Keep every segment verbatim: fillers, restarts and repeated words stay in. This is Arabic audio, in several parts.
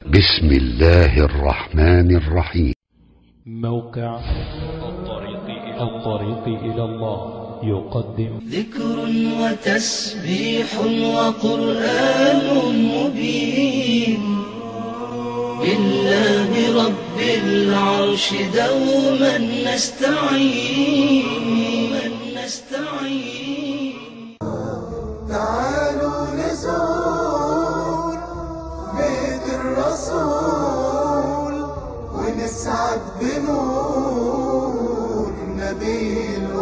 بسم الله الرحمن الرحيم. موقع الطريق إلى, الطريق إلى الله يقدم ذكر وتسبيح وقرآن مبين لله رب العرش دوما نستعين نستعين. تعالوا نزور بيت الرسول ونسعد بنور نبي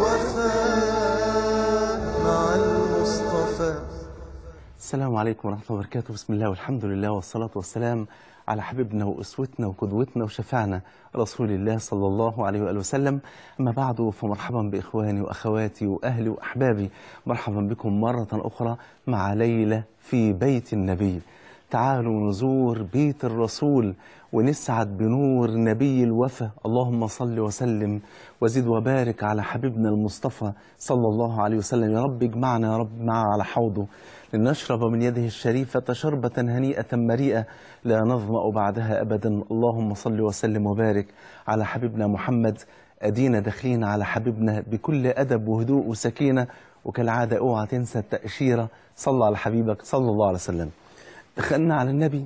الوفاء مع المصطفى. السلام عليكم ورحمة الله وبركاته. بسم الله والحمد لله والصلاة والسلام على حبيبنا وأسوتنا وقدوتنا وشفعنا رسول الله صلى الله عليه وآله وسلم. أما بعد فمرحبا بإخواني وأخواتي وأهلي وأحبابي، مرحبا بكم مرة أخرى مع ليلة في بيت النبي. تعالوا نزور بيت الرسول ونسعد بنور نبي الوفا. اللهم صل وسلم وزد وبارك على حبيبنا المصطفى صلى الله عليه وسلم. يا رب اجمعنا يا رب معه على حوضه لنشرب من يده الشريفة شربة هنيئة مريئة لا نظمأ بعدها أبدا. اللهم صل وسلم وبارك على حبيبنا محمد. أدينا داخلين على حبيبنا بكل أدب وهدوء وسكينة، وكالعادة اوعى تنسى التأشيرة. صلى على حبيبك صلى الله عليه وسلم. دخلنا على النبي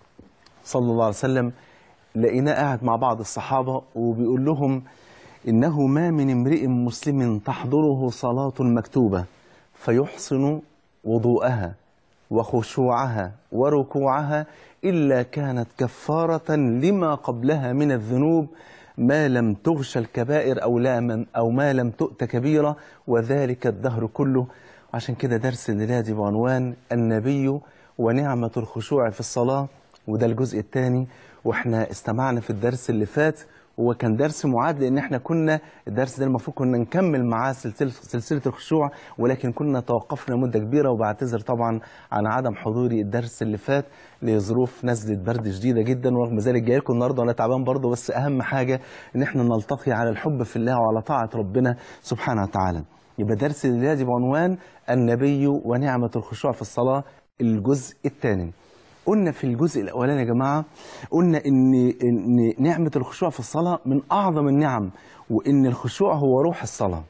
صلى الله عليه وسلم، لقيناه قاعد مع بعض الصحابة وبيقول لهم إنه ما من امرئ مسلم تحضره صلاة مكتوبة فيحسن وضوءها وخشوعها وركوعها إلا كانت كفارة لما قبلها من الذنوب ما لم تغش الكبائر أو لا من أو ما لم تؤت كبيرة، وذلك الدهر كله. عشان كده درس الليلة دي بعنوان النبي ونعمة الخشوع في الصلاة، وده الجزء الثاني. واحنا استمعنا في الدرس اللي فات هو كان درس معاد، لان احنا كنا الدرس ده المفروض كنا نكمل معاه سلسله سلسله الخشوع، ولكن كنا توقفنا مده كبيره، وبعتذر طبعا عن عدم حضوري الدرس اللي فات لظروف نزله برد شديده جدا. ورغم ذلك جاي لكم النهارده وانا تعبان برضه، بس اهم حاجه ان احنا نلتقي على الحب في الله وعلى طاعه ربنا سبحانه وتعالى. يبقى درس الليله بعنوان النبي ونعمه الخشوع في الصلاه، الجزء الثاني. قلنا في الجزء الأولاني يا جماعة، قلنا إن, إن نعمة الخشوع في الصلاة من أعظم النعم، وإن الخشوع هو روح الصلاة.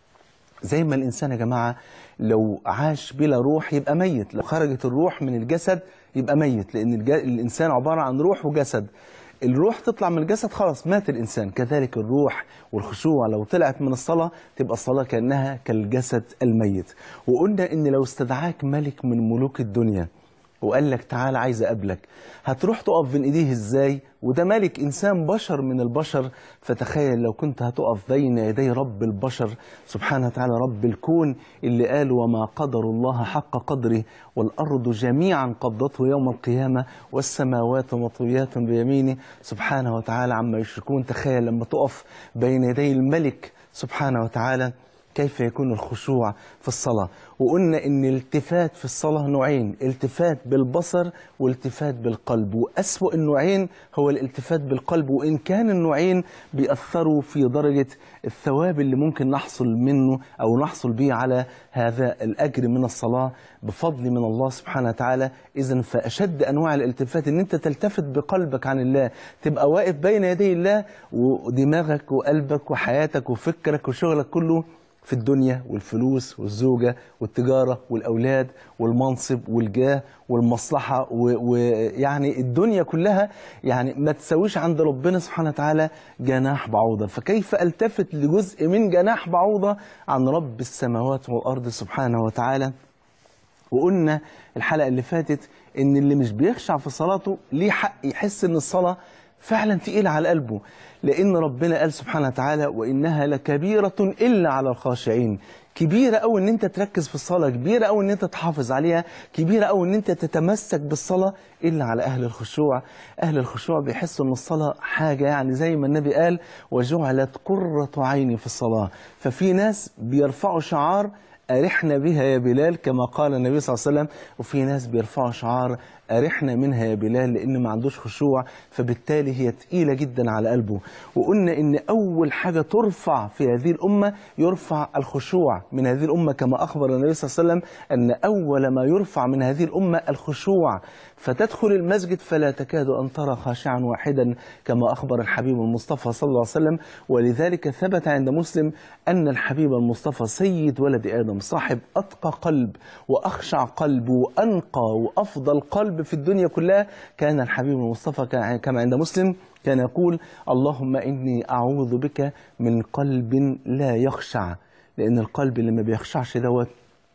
زي ما الإنسان يا جماعة لو عاش بلا روح يبقى ميت، لو خرجت الروح من الجسد يبقى ميت، لأن الإنسان عبارة عن روح وجسد. الروح تطلع من الجسد خلاص مات الإنسان. كذلك الروح والخشوع لو طلعت من الصلاة تبقى الصلاة كأنها كالجسد الميت. وقلنا إن لو استدعاك ملك من ملوك الدنيا وقال لك تعال عايز أقابلك، هتروح تقف بين إيديه إزاي؟ وده ملك إنسان بشر من البشر. فتخيل لو كنت هتقف بين يدي رب البشر سبحانه وتعالى، رب الكون اللي قال وما قدر الله حق قدره والأرض جميعا قبضته يوم القيامة والسماوات مطويات بيمينه سبحانه وتعالى عما يشركون. تخيل لما تقف بين يدي الملك سبحانه وتعالى كيف يكون الخشوع في الصلاة. وقلنا إن الالتفات في الصلاة نوعين، التفات بالبصر والتفات بالقلب، وأسوأ النوعين هو الالتفات بالقلب، وإن كان النوعين بيأثروا في درجة الثواب اللي ممكن نحصل منه أو نحصل به على هذا الأجر من الصلاة بفضل من الله سبحانه وتعالى. إذن فأشد أنواع الالتفات إن أنت تلتفت بقلبك عن الله، تبقى واقف بين يدي الله ودماغك وقلبك وحياتك وفكرك وشغلك كله في الدنيا والفلوس والزوجة والتجارة والأولاد والمنصب والجاه والمصلحة، ويعني الدنيا كلها يعني ما تسويش عند ربنا سبحانه وتعالى جناح بعوضة. فكيف ألتفت لجزء من جناح بعوضة عن رب السماوات والأرض سبحانه وتعالى؟ وقلنا الحلقة اللي فاتت إن اللي مش بيخشع في صلاته ليه حق يحس إن الصلاة فعلا تقيل على قلبه، لأن ربنا قال سبحانه وتعالى وإنها لكبيرة إلا على الخاشعين. كبيرة أو إن أنت تركز في الصلاة، كبيرة أو إن أنت تحافظ عليها، كبيرة أو إن أنت تتمسك بالصلاة، إلا على أهل الخشوع. أهل الخشوع بيحسوا إن الصلاة حاجة يعني زي ما النبي قال وجعلت قرة عيني في الصلاة. ففي ناس بيرفعوا شعار أرحنا بها يا بلال كما قال النبي صلى الله عليه وسلم، وفي ناس بيرفعوا شعار أرحنا منها يا بلال، لأن ما عندوش خشوع، فبالتالي هي تقيلة جدا على قلبه. وقلنا إن أول حاجة ترفع في هذه الأمة يرفع الخشوع من هذه الأمة، كما أخبر النبي صلى الله عليه وسلم أن أول ما يرفع من هذه الأمة الخشوع. فتدخل المسجد فلا تكاد أن ترى خاشعا واحدا، كما أخبر الحبيب المصطفى صلى الله عليه وسلم. ولذلك ثبت عند مسلم أن الحبيب المصطفى سيد ولد آدم، صاحب أتقى قلب وأخشع قلب وأنقى وأفضل قلب في الدنيا كلها. كان الحبيب المصطفى كما عند مسلم كان يقول: اللهم إني أعوذ بك من قلب لا يخشع، لأن القلب اللي ما بيخشعش دوت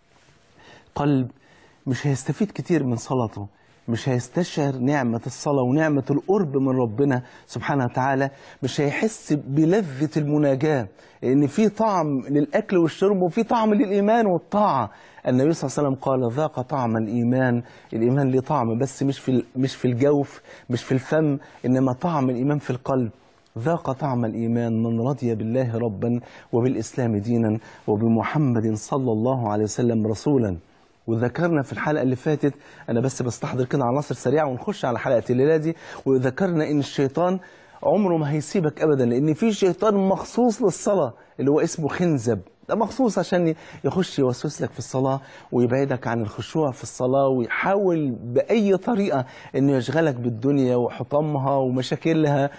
قلب مش هيستفيد كتير من صلاته، مش هيستشعر نعمة الصلاة ونعمة القرب من ربنا سبحانه وتعالى، مش هيحس بلذة المناجاة، لأن في طعم للأكل والشرب وفي طعم للإيمان والطاعة. النبي صلى الله عليه وسلم قال: ذاق طعم الإيمان. الإيمان ليه طعم، بس مش في مش في الجوف، مش في الفم، إنما طعم الإيمان في القلب. ذاق طعم الإيمان من رضي بالله ربا وبالإسلام دينا وبمحمد صلى الله عليه وسلم رسولا. وذكرنا في الحلقة اللي فاتت، أنا بس بستحضر كده عناصر سريعة ونخش على حلقة الليلة دي، وذكرنا إن الشيطان عمره ما هيسيبك أبدا، لأن في شيطان مخصوص للصلاة اللي هو اسمه خنزب، ده مخصوص عشان يخش يوسوس لك في الصلاة ويبعدك عن الخشوع في الصلاة، ويحاول بأي طريقة إنه يشغلك بالدنيا وحطامها ومشاكلها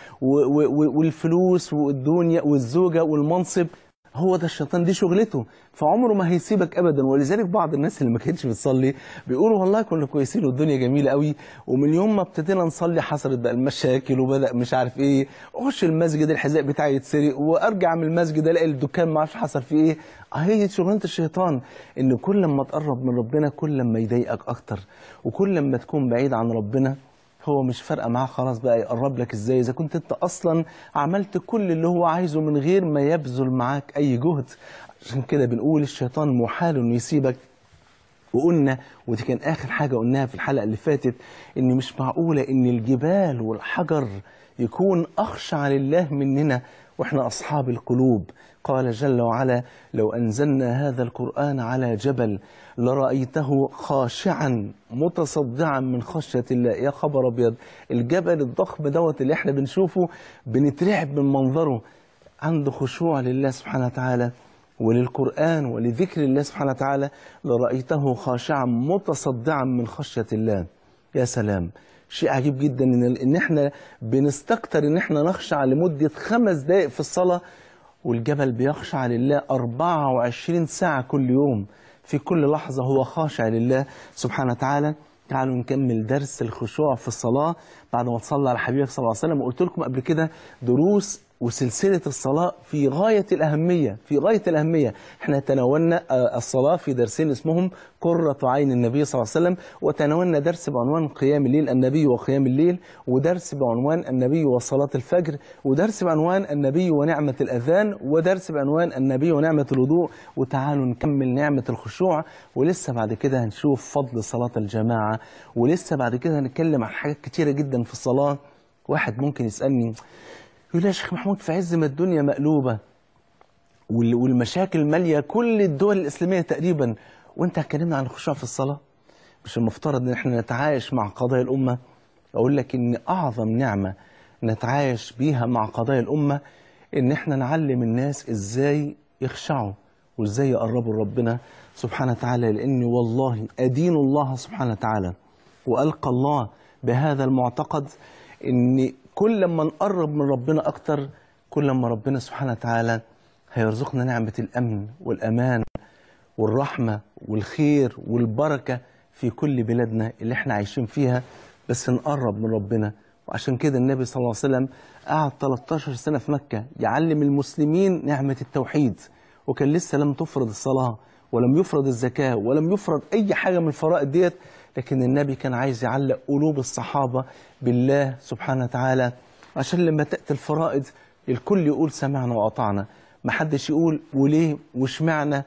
والفلوس والدنيا والزوجة والمنصب. هو ده الشيطان، دي شغلته، فعمره ما هيسيبك ابدا. ولذلك بعض الناس اللي ما كانتش بتصلي بيقولوا والله كنا كويسين والدنيا جميله قوي، ومن يوم ما ابتدينا نصلي حصلت بقى المشاكل وبدا مش عارف ايه، اخش المسجد الحذاء بتاعي يتسرق، وارجع من المسجد الاقي الدكان ما اعرفش حصل فيه ايه. هي دي شغلانه الشيطان، ان كل ما تقرب من ربنا كل ما يضايقك اكتر، وكل ما تكون بعيد عن ربنا هو مش فارقه معاه خلاص بقى يقرب لك ازاي، اذا كنت انت اصلا عملت كل اللي هو عايزه من غير ما يبذل معاك اي جهد. عشان كده بنقول الشيطان محال انه يسيبك. وقلنا، ودي كان اخر حاجه قلناها في الحلقه اللي فاتت، ان مش معقوله ان الجبال والحجر يكون اخشع لله مننا واحنا اصحاب القلوب. قال جل وعلا: لو انزلنا هذا القرآن على جبل لرأيته خاشعا متصدعا من خشية الله. يا خبر ابيض، الجبل الضخم دوت اللي احنا بنشوفه بنترعب من منظره، عنده خشوع لله سبحانه وتعالى وللقرآن ولذكر الله سبحانه وتعالى. لرأيته خاشعا متصدعا من خشية الله. يا سلام، شيء عجيب جدا ان ان احنا بنستكتر ان احنا نخشع لمدة خمس دقائق في الصلاة، والجبل بيخشع لله أربعة وعشرين ساعة كل يوم، في كل لحظة هو خاشع لله سبحانه وتعالى. تعالوا نكمل درس الخشوع في الصلاة بعد ما تصلى على حبيبك صلى الله عليه وسلم. وقلت لكم قبل كده دروس وسلسلة الصلاة في غاية الأهمية، في غاية الأهمية. احنا تناولنا الصلاة في درسين اسمهم قرة عين النبي صلى الله عليه وسلم، وتناولنا درس بعنوان قيام الليل، النبي وقيام الليل، ودرس بعنوان النبي وصلاة الفجر، ودرس بعنوان النبي ونعمة الأذان، ودرس بعنوان النبي ونعمة الوضوء. وتعالوا نكمل نعمة الخشوع، ولسه بعد كده هنشوف فضل صلاة الجماعة، ولسه بعد كده هنتكلم عن حاجات كتيرة جدا في الصلاة. واحد ممكن يسألني يقول يا شيخ محمود، في عز ما الدنيا مقلوبة والمشاكل مالية كل الدول الإسلامية تقريبا، وانت هتكلمنا عن الخشوع في الصلاة؟ مش المفترض ان احنا نتعايش مع قضايا الأمة؟ أقول لك ان أعظم نعمة نتعايش بيها مع قضايا الأمة ان احنا نعلم الناس ازاي يخشعوا وازاي يقربوا لربنا سبحانه وتعالى. لأن والله أدين الله سبحانه وتعالى وألقى الله بهذا المعتقد ان كل ما نقرب من ربنا أكتر كل ما ربنا سبحانه وتعالى هيرزقنا نعمة الأمن والأمان والرحمة والخير والبركة في كل بلادنا اللي احنا عايشين فيها، بس نقرب من ربنا. وعشان كده النبي صلى الله عليه وسلم قعد ثلاثة عشر سنة في مكة يعلم المسلمين نعمة التوحيد، وكان لسه لم تفرض الصلاة ولم يفرض الزكاة ولم يفرض أي حاجة من الفرائض ديت، لكن النبي كان عايز يعلق قلوب الصحابة بالله سبحانه وتعالى، عشان لما تأتي الفرائض الكل يقول سمعنا وأطعنا، ما حدش يقول وليه واشمعنا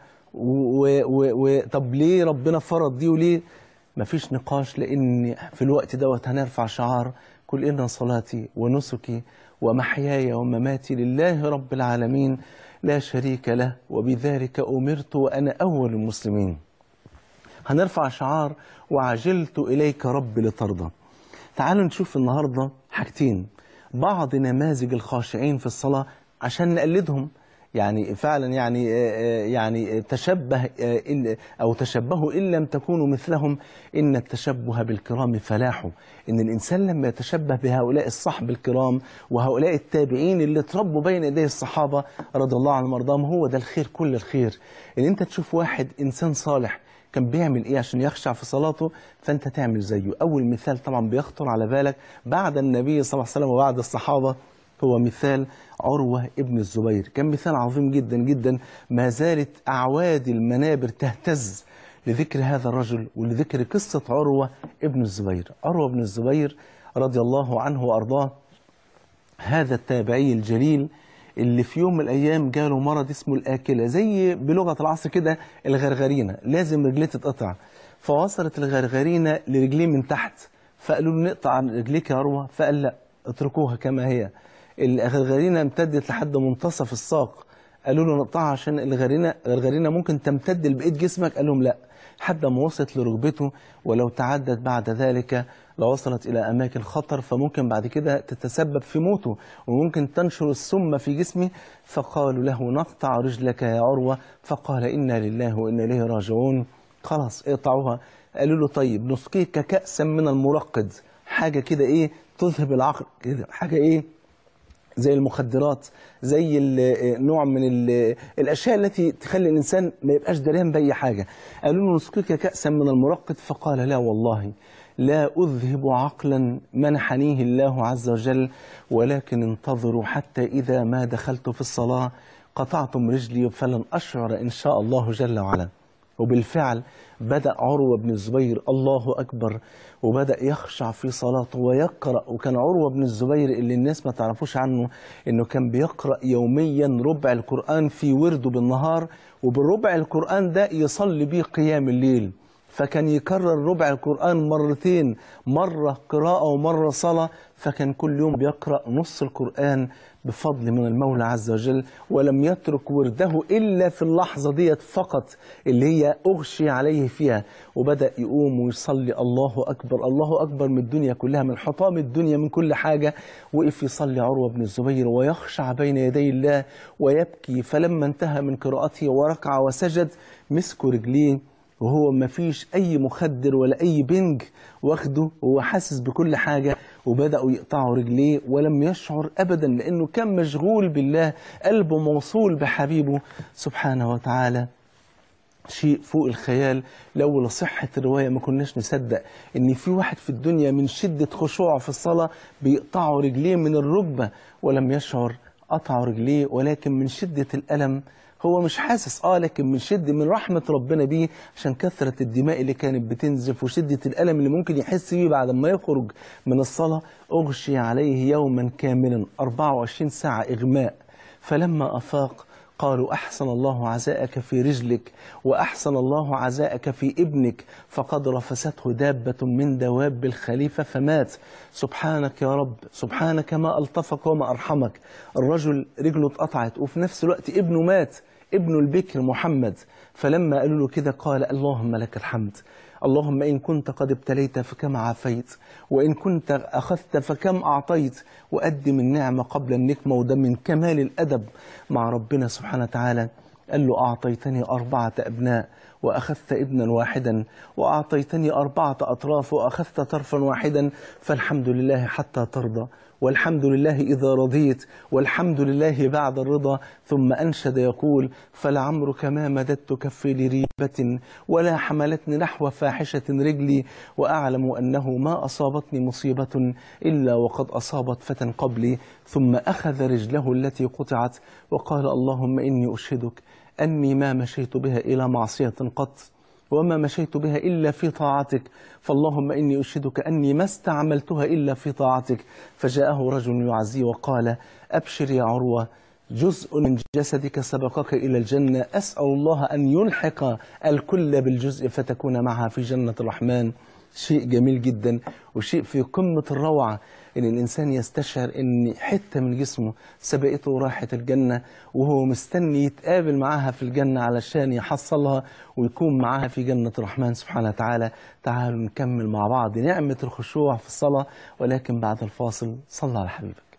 وطب ليه ربنا فرض دي وليه. مفيش نقاش، لأن في الوقت دوت هنرفع شعار قل إن صلاتي ونسكي ومحياي ومماتي لله رب العالمين لا شريك له وبذلك أمرت وأنا أول المسلمين. هنرفع شعار وعجلت إليك رب لترضى. تعالوا نشوف النهاردة حاجتين، بعض نماذج الخاشعين في الصلاة عشان نقلدهم. يعني فعلا يعني يعني تشبه أو تشبهوا إن لم تكونوا مثلهم إن التشبه بالكرام فلاح. إن الإنسان لما يتشبه بهؤلاء الصحب الكرام وهؤلاء التابعين اللي تربوا بين يدي الصحابة رضي الله عنهم وارضاهم، هو ده الخير كل الخير. إن أنت تشوف واحد إنسان صالح كان بيعمل إيه عشان يخشع في صلاته فأنت تعمل زيه. أول مثال طبعا بيخطر على بالك بعد النبي صلى الله عليه وسلم وبعد الصحابة هو مثال عروة ابن الزبير. كان مثال عظيم جدا جدا، ما زالت أعواد المنابر تهتز لذكر هذا الرجل ولذكر قصة عروة ابن الزبير. عروة ابن الزبير رضي الله عنه وأرضاه، هذا التابعي الجليل اللي في يوم من الأيام جاله مرض اسمه الآكلة، زي بلغة العصر كده الغرغرينة، لازم رجليه تتقطع. فوصلت الغرغرينة لرجليه من تحت، فقالوا له نقطع عن رجليك يا عروة، فقال لا اتركوها كما هي. الغرغرينة امتدت لحد منتصف الساق، قالوا له نقطعها عشان الغرغرينة الغرغرينة ممكن تمتد لبقية جسمك، قال لهم لا، حتى ما وصلت لركبته، ولو تعدت بعد ذلك لوصلت إلى أماكن خطر، فممكن بعد كده تتسبب في موته وممكن تنشر السم في جسمه. فقالوا له نقطع رجلك يا عروة، فقال إنا لله وإنا إليه راجعون، خلاص اقطعوها. قالوا له طيب نسقيك كأسا من المرقد، حاجة كده إيه تذهب العقل كده، حاجة إيه زي المخدرات، زي نوع من الأشياء التي تخلي الإنسان ما يبقاش دريان بأي حاجة. قالوا له نسقيك كأسا من المرقد، فقال لا والله لا أذهب عقلا منحنيه الله عز وجل، ولكن انتظروا حتى إذا ما دخلت في الصلاة قطعتم رجلي فلن أشعر إن شاء الله جل وعلا. وبالفعل بدأ عروة بن الزبير الله أكبر وبدأ يخشع في صلاته ويقرأ. وكان عروة بن الزبير اللي الناس ما تعرفوش عنه إنه كان بيقرأ يوميا ربع القرآن في ورده بالنهار، وبالربع القرآن ده يصلي بيه قيام الليل. فكان يكرر ربع القرآن مرتين، مرة قراءة ومرة صلاة، فكان كل يوم بيقرأ نص القرآن بفضل من المولى عز وجل. ولم يترك ورده إلا في اللحظة ديت فقط اللي هي أغشي عليه فيها، وبدأ يقوم ويصلي الله أكبر الله أكبر من الدنيا كلها، من حطام الدنيا، من كل حاجة. وقف يصلي عروة بن الزبير ويخشع بين يدي الله ويبكي. فلما انتهى من قراءته وركع وسجد مسكوا رجليه وهو ما فيش أي مخدر ولا أي بنج واخده، وهو حاسس بكل حاجة، وبدأوا يقطعوا رجليه ولم يشعر أبدا، لأنه كان مشغول بالله، قلبه موصول بحبيبه سبحانه وتعالى. شيء فوق الخيال. لولا صحة الرواية ما كناش نصدق إن في واحد في الدنيا من شدة خشوعه في الصلاة بيقطعوا رجليه من الركبة ولم يشعر. قطعوا رجليه ولكن من شدة الألم هو مش حاسس، اه لكن من شدة من رحمة ربنا بيه عشان كثرة الدماء اللي كانت بتنزف وشدة الألم اللي ممكن يحس بيه بعد ما يخرج من الصلاة. أغشي عليه يوما كاملا أربعة وعشرين ساعة إغماء. فلما أفاق قالوا أحسن الله عزاءك في رجلك وأحسن الله عزاءك في ابنك، فقد رفسته دابة من دواب الخليفة فمات. سبحانك يا رب، سبحانك ما ألطفك وما أرحمك. الرجل رجله اتقطعت وفي نفس الوقت ابنه مات، ابنه البكر محمد. فلما قالوا له كده قال اللهم لك الحمد، اللهم إن كنت قد ابتليت فكم عافيت، وإن كنت أخذت فكم أعطيت. وقدم النعمة قبل النكمة، وده من كمال الأدب مع ربنا سبحانه وتعالى. قال له أعطيتني أربعة أبناء وأخذت ابنا واحدا، وأعطيتني أربعة أطراف وأخذت طرفا واحدا، فالحمد لله حتى ترضى، والحمد لله إذا رضيت، والحمد لله بعد الرضا. ثم أنشد يقول فلعمرك ما مددت كفي لريبة ولا حملتني نحو فاحشة رجلي، وأعلم أنه ما أصابتني مصيبة إلا وقد أصابت فتى قبلي. ثم أخذ رجله التي قطعت وقال اللهم إني أشهدك أني ما مشيت بها إلى معصية قط، وما مشيت بها إلا في طاعتك، فاللهم إني أشهدك أني ما استعملتها إلا في طاعتك. فجاءه رجل يعزيه وقال أبشر يا عروة، جزء من جسدك سبقك إلى الجنة، أسأل الله أن يلحق الكل بالجزء فتكون معها في جنة الرحمن. شيء جميل جدا وشيء في قمة الروعة. إن الإنسان يستشعر إن حتة من جسمه سبقته راحة الجنة، وهو مستني يتقابل معاها في الجنة علشان يحصلها ويكون معاها في جنة الرحمن سبحانه وتعالى. تعالوا نكمل مع بعض نعمة الخشوع في الصلاة، ولكن بعد الفاصل صلى على حبيبك.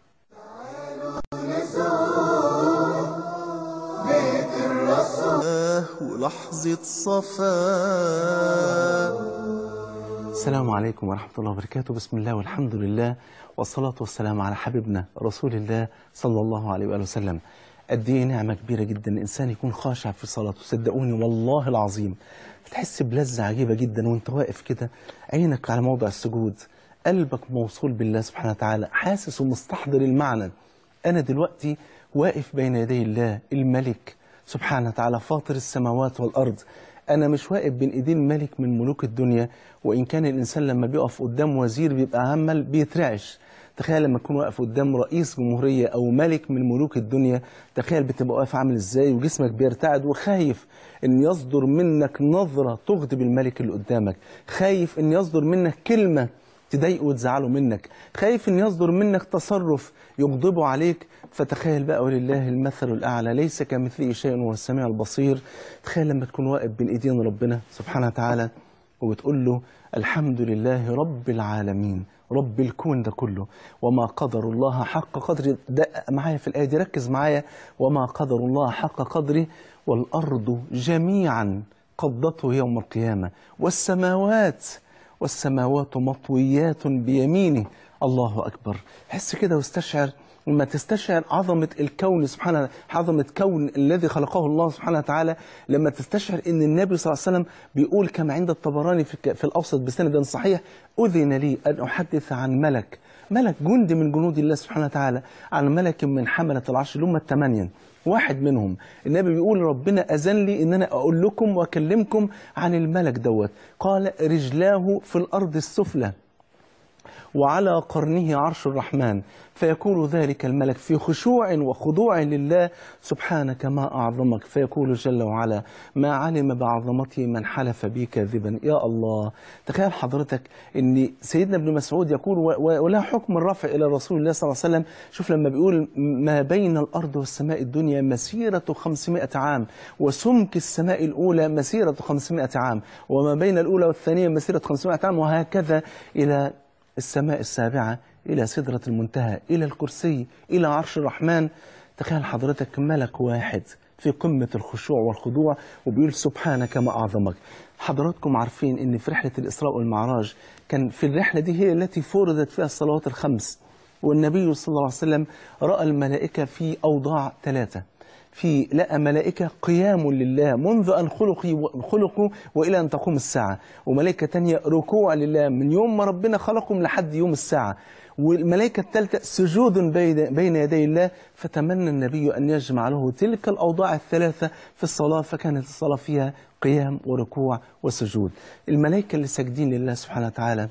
ولحظة صفاء. السلام عليكم ورحمة الله وبركاته. بسم الله والحمد لله والصلاة والسلام على حبيبنا رسول الله صلى الله عليه وآله وسلم. قد ايه نعمة كبيرة جدا الإنسان يكون خاشع في صلاته. صدقوني والله العظيم تحس بلذة عجيبة جدا وانت واقف كده، عينك على موضع السجود، قلبك موصول بالله سبحانه وتعالى، حاسس ومستحضر المعنى. أنا دلوقتي واقف بين يدي الله الملك سبحانه وتعالى فاطر السماوات والأرض. أنا مش واقف بين إيدين ملك من ملوك الدنيا، وإن كان الإنسان لما بيقف قدام وزير بيبقى عمل بيترعش. تخيل لما تكون واقف قدام رئيس جمهورية أو ملك من ملوك الدنيا، تخيل بتبقى واقف عامل إزاي وجسمك بيرتعد وخايف إن يصدر منك نظرة تغضب الملك اللي قدامك، خايف إن يصدر منك كلمة تضايقه وتزعله منك، خايف إن يصدر منك تصرف يغضبه عليك. فتخيل بقى ولله المثل الأعلى ليس كمثله شيء وهو السميع البصير. تخيل لما تكون واقف بين إيدين ربنا سبحانه وتعالى وبتقول له الحمد لله رب العالمين رب الكون ده كله، وما قدر الله حق قدره. دقق معايا في الآية دي، ركز معايا. وما قدر الله حق قدره والأرض جميعا قبضته يوم القيامة والسماوات والسماوات مطويات بيمينه. الله أكبر. حس كده واستشعر، لما تستشعر عظمة الكون سبحانه، عظمة كون الذي خلقه الله سبحانه وتعالى، لما تستشعر ان النبي صلى الله عليه وسلم بيقول كما عند الطبراني في, في الأوسط بسند صحيح: أذن لي أن أحدث عن ملك، ملك جند من جنود الله سبحانه وتعالى، عن ملك من حملة العرش اللي هم الثمانية. واحد منهم النبي بيقول ربنا أذن لي ان انا اقول لكم واكلمكم عن الملك دوت. قال: رجلاه في الأرض السفلى وعلى قرنه عرش الرحمن، فيقول ذلك الملك في خشوع وخضوع لله: سبحانك ما أعظمك. فيقول جل وعلا: ما علم بعظمته من حلف بي كاذبا. يا الله، تخيل حضرتك ان سيدنا ابن مسعود يقول ولا حكم الرفع إلى رسول الله صلى الله عليه وسلم. شوف لما بيقول ما بين الأرض والسماء الدنيا مسيرة خمسمائة عام، وسمك السماء الأولى مسيرة خمسمائة عام، وما بين الأولى والثانية مسيرة خمسمائة عام، وهكذا إلى السماء السابعة، إلى سدرة المنتهى، إلى الكرسي، إلى عرش الرحمن. تخيل حضرتك ملك واحد في قمة الخشوع والخضوع وبيقول سبحانك ما أعظمك. حضراتكم عارفين إن في رحلة الإسراء والمعراج كان في الرحلة دي هي التي فرضت فيها الصلوات الخمس، والنبي صلى الله عليه وسلم رأى الملائكة في أوضاع ثلاثة. في لقى ملائكة قيام لله منذ أن خلقوا خلقوا وإلى أن تقوم الساعة، وملائكة تانية ركوع لله من يوم ما ربنا خلقهم لحد يوم الساعة، والملائكة الثالثة سجود بين يدي الله. فتمنى النبي أن يجمع له تلك الأوضاع الثلاثة في الصلاة، فكانت الصلاة فيها قيام وركوع وسجود. الملائكة اللي ساجدين لله سبحانه وتعالى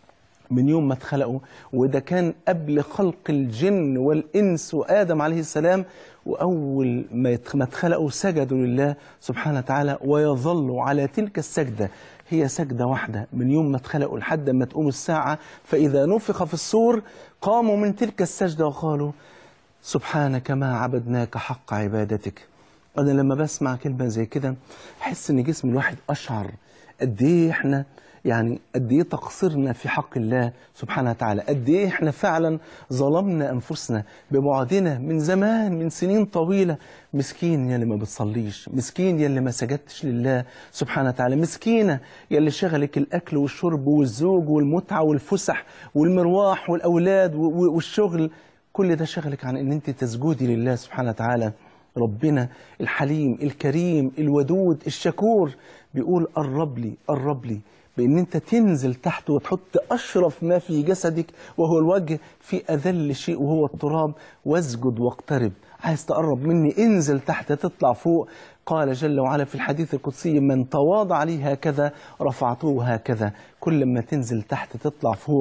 من يوم ما اتخلقوا، وده كان قبل خلق الجن والإنس وآدم عليه السلام، وأول ما اتخلقوا سجدوا لله سبحانه وتعالى، ويظلوا على تلك السجدة. هي سجدة واحدة من يوم ما اتخلقوا لحد ما تقوم الساعة، فإذا نفخ في الصور قاموا من تلك السجدة وقالوا سبحانك ما عبدناك حق عبادتك. أنا لما بسمع كلمة زي كده أحس إن جسم الواحد أشعر قد إيه إحنا يعني قد ايه تقصيرنا في حق الله سبحانه وتعالى، قد ايه احنا فعلا ظلمنا انفسنا ببعدنا من زمان، من سنين طويله. مسكين يلي ما بتصليش، مسكين يلي ما سجدتش لله سبحانه وتعالى، مسكينه يلي شغلك الاكل والشرب والزوج والمتعه والفسح والمرواح والاولاد والشغل، كل ده شغلك عن ان انت تسجدي لله سبحانه وتعالى. ربنا الحليم الكريم الودود الشكور بيقول قرب لي قرب لي بأن أنت تنزل تحت وتحط أشرف ما في جسدك وهو الوجه في أذل شيء وهو التراب، واسجد واقترب. عايز تقرب مني انزل تحت تطلع فوق. قال جل وعلا في الحديث القدسي: من تواضع لي هكذا رفعته هكذا. كل ما تنزل تحت تطلع فوق.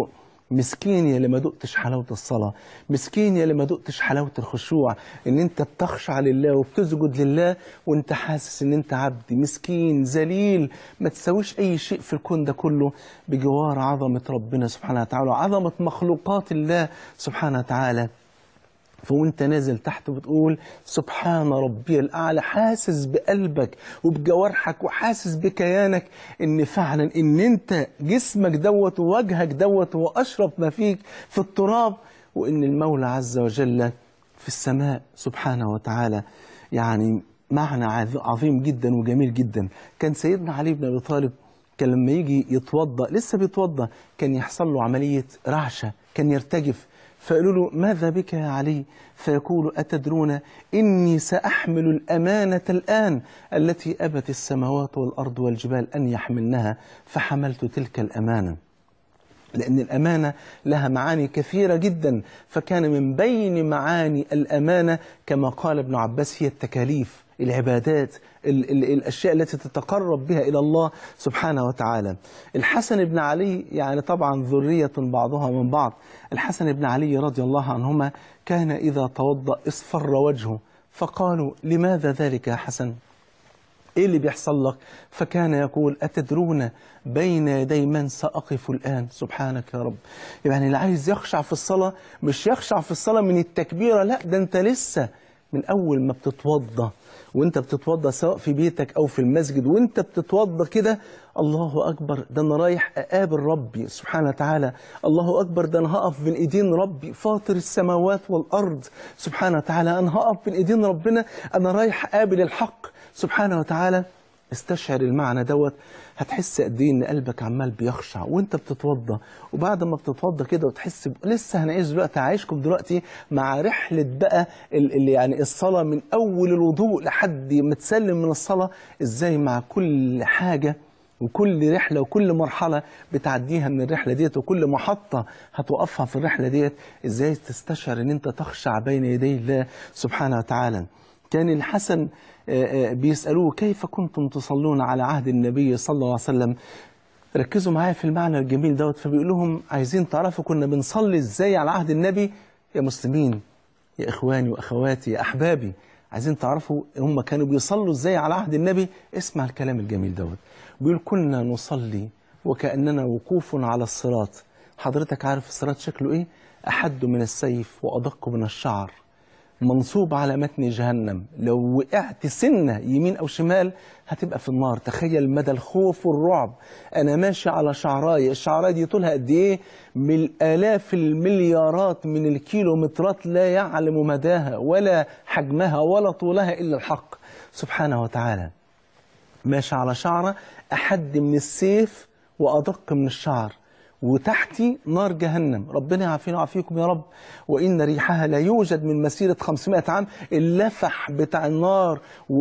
مسكين يا اللي ما دقتش حلاوة الصلاة، مسكين يا اللي ما دقتش حلاوة الخشوع، ان انت بتخشع لله وبتسجد لله وانت حاسس ان انت عبد مسكين ذليل ما تسويش اي شيء في الكون ده كله بجوار عظمة ربنا سبحانه وتعالى وعظمة مخلوقات الله سبحانه وتعالى. فوانت نازل تحت بتقول سبحان ربي الأعلى، حاسس بقلبك وبجوارحك وحاسس بكيانك ان فعلا ان انت جسمك دوت ووجهك دوت واشرف ما فيك في التراب، وان المولى عز وجل في السماء سبحانه وتعالى. يعني معنى عظيم جدا وجميل جدا. كان سيدنا علي بن ابي طالب كان لما يجي يتوضأ لسه بيتوضأ كان يحصل له عملية رعشة، كان يرتجف، فقالوا له ماذا بك يا علي؟ فيقول أتدرون إني سأحمل الأمانة الآن التي أبت السماوات والأرض والجبال أن يحملنها، فحملت تلك الأمانة. لأن الأمانة لها معاني كثيرة جدا، فكان من بين معاني الأمانة كما قال ابن عباس هي التكاليف، العبادات، ال ال الأشياء التي تتقرب بها إلى الله سبحانه وتعالى. الحسن بن علي يعني طبعا ذرية بعضها من بعض. الحسن بن علي رضي الله عنهما كان إذا توضأ اصفر وجهه، فقالوا لماذا ذلك يا حسن؟ إيه اللي بيحصل لك؟ فكان يقول أتدرون بين يدي من سأقف الآن؟ سبحانك يا رب. يعني اللي عايز يخشع في الصلاة مش يخشع في الصلاة من التكبيرة، لا ده أنت لسه من أول ما بتتوضأ، وانت بتتوضأ سواء في بيتك أو في المسجد، وانت بتتوضأ كده الله أكبر ده أنا رايح أقابل ربي سبحانه وتعالى، الله أكبر ده أنا هقف بين إيدين ربي فاطر السماوات والأرض سبحانه وتعالى، أنا هقف بين إيدين ربنا، أنا رايح أقابل الحق سبحانه وتعالى. استشعر المعنى دوت، هتحس قد ايه ان قلبك عمال بيخشع وانت بتتوضى. وبعد ما بتتوضى كده وتحس ب... لسه هنعيش دلوقتي، هعيشكم دلوقتي مع رحله بقى اللي يعني الصلاه من اول الوضوء لحد ما تسلم من الصلاه، ازاي مع كل حاجه وكل رحله وكل مرحله بتعديها من الرحله ديت وكل محطه هتوقفها في الرحله ديت، ازاي تستشعر ان انت تخشع بين يدي الله سبحانه وتعالى. كان الحسن بيسألوه كيف كنتم تصلون على عهد النبي صلى الله عليه وسلم؟ ركزوا معايا في المعنى الجميل دوت. فبيقول لهم عايزين تعرفوا كنا بنصلي ازاي على عهد النبي يا مسلمين، يا اخواني واخواتي يا احبابي، عايزين تعرفوا هم كانوا بيصلوا ازاي على عهد النبي. اسمع الكلام الجميل دوت. بيقول كنا نصلي وكأننا وقوف على الصراط. حضرتك عارف الصراط شكله ايه؟ أحد من السيف وأدق من الشعر، منصوب على متن جهنم، لو وقعت سنة يمين أو شمال هتبقى في النار. تخيل مدى الخوف والرعب. أنا ماشي على شعراية، الشعراية دي طولها قد إيه؟ من آلاف المليارات من الكيلومترات، لا يعلم مداها ولا حجمها ولا طولها إلا الحق سبحانه وتعالى. ماشي على شعرة أحد من السيف وأدق من الشعر، وتحتي نار جهنم، ربنا يعافينا ويعافيكم يا رب. وإن ريحها لا يوجد من مسيرة خمسمائة عام. اللفح بتاع النار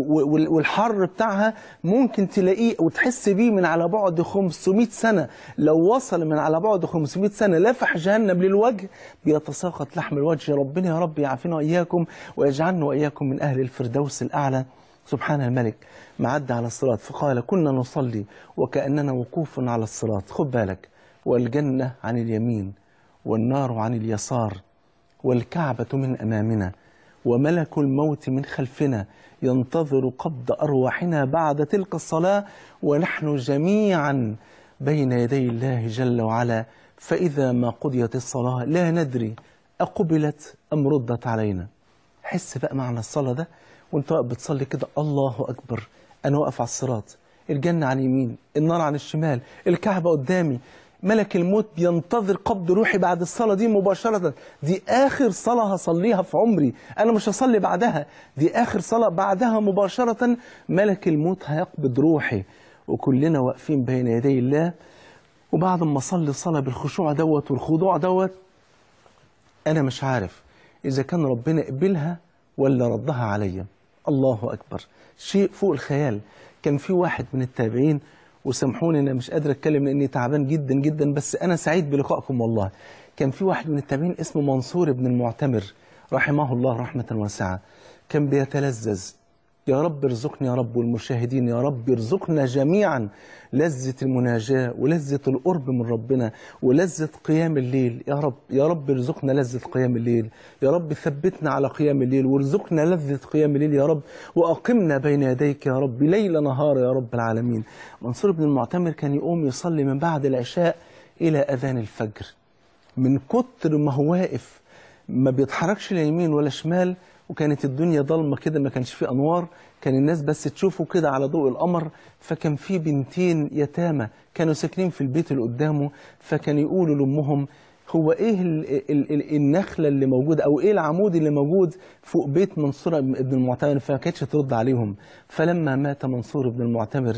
والحر بتاعها ممكن تلاقيه وتحس بيه من على بعد خمسمائة سنة. لو وصل من على بعد خمسمائة سنة لفح جهنم للوجه بيتساقط لحم الوجه. ربنا يا رب يعافينا وإياكم ويجعلنا وإياكم من أهل الفردوس الأعلى. سبحان الملك. معد على الصراط فقال كنا نصلي وكأننا وقوف على الصراط. خد بالك، والجنة عن اليمين والنار عن اليسار والكعبة من أمامنا وملك الموت من خلفنا ينتظر قبض أرواحنا بعد تلك الصلاة ونحن جميعا بين يدي الله جل وعلا. فإذا ما قضيت الصلاة لا ندري أقبلت أم ردت علينا. حس بقى معنى الصلاة ده وانت واقف بتصلي كده، الله أكبر، أنا واقف على الصراط، الجنة عن يمين، النار عن الشمال، الكعبة قدامي، ملك الموت بينتظر قبض روحي بعد الصلاة دي مباشرة. دي آخر صلاة هصليها في عمري، أنا مش هصلي بعدها، دي آخر صلاة، بعدها مباشرة ملك الموت هيقبض روحي. وكلنا واقفين بين يدي الله. وبعد ما أصلي الصلاة بالخشوع دوت والخضوع دوت، أنا مش عارف إذا كان ربنا قبلها ولا ردها عليا. الله أكبر، شيء فوق الخيال. كان في واحد من التابعين، وسامحوني أنا مش قادر أتكلم لأني تعبان جدا جدا، بس أنا سعيد بلقائكم والله. كان في واحد من التابعين اسمه منصور بن المعتمر رحمه الله رحمة واسعة، كان بيتلذذ يا رب ارزقني يا رب والمشاهدين يا رب ارزقنا جميعا لذة المناجاة ولذة القرب من ربنا ولذة قيام الليل. يا رب يا رب ارزقنا لذة قيام الليل، يا رب ثبتنا على قيام الليل وارزقنا لذة قيام الليل يا رب، وأقمنا بين يديك يا رب ليل نهار يا رب العالمين. منصور بن المعتمر كان يقوم يصلي من بعد العشاء إلى أذان الفجر، من كتر ما هو واقف ما بيتحركش لا يمين ولا شمال، وكانت الدنيا ضلمة كده ما كانش فيه أنوار، كان الناس بس تشوفه كده على ضوء القمر. فكان في بنتين يتامى كانوا ساكنين في البيت اللي قدامه، فكان يقولوا لأمهم هو إيه ال ال ال النخلة اللي موجودة أو إيه العمود اللي موجود فوق بيت منصور بن المعتمر، فما كانتش ترد عليهم. فلما مات منصور بن المعتمر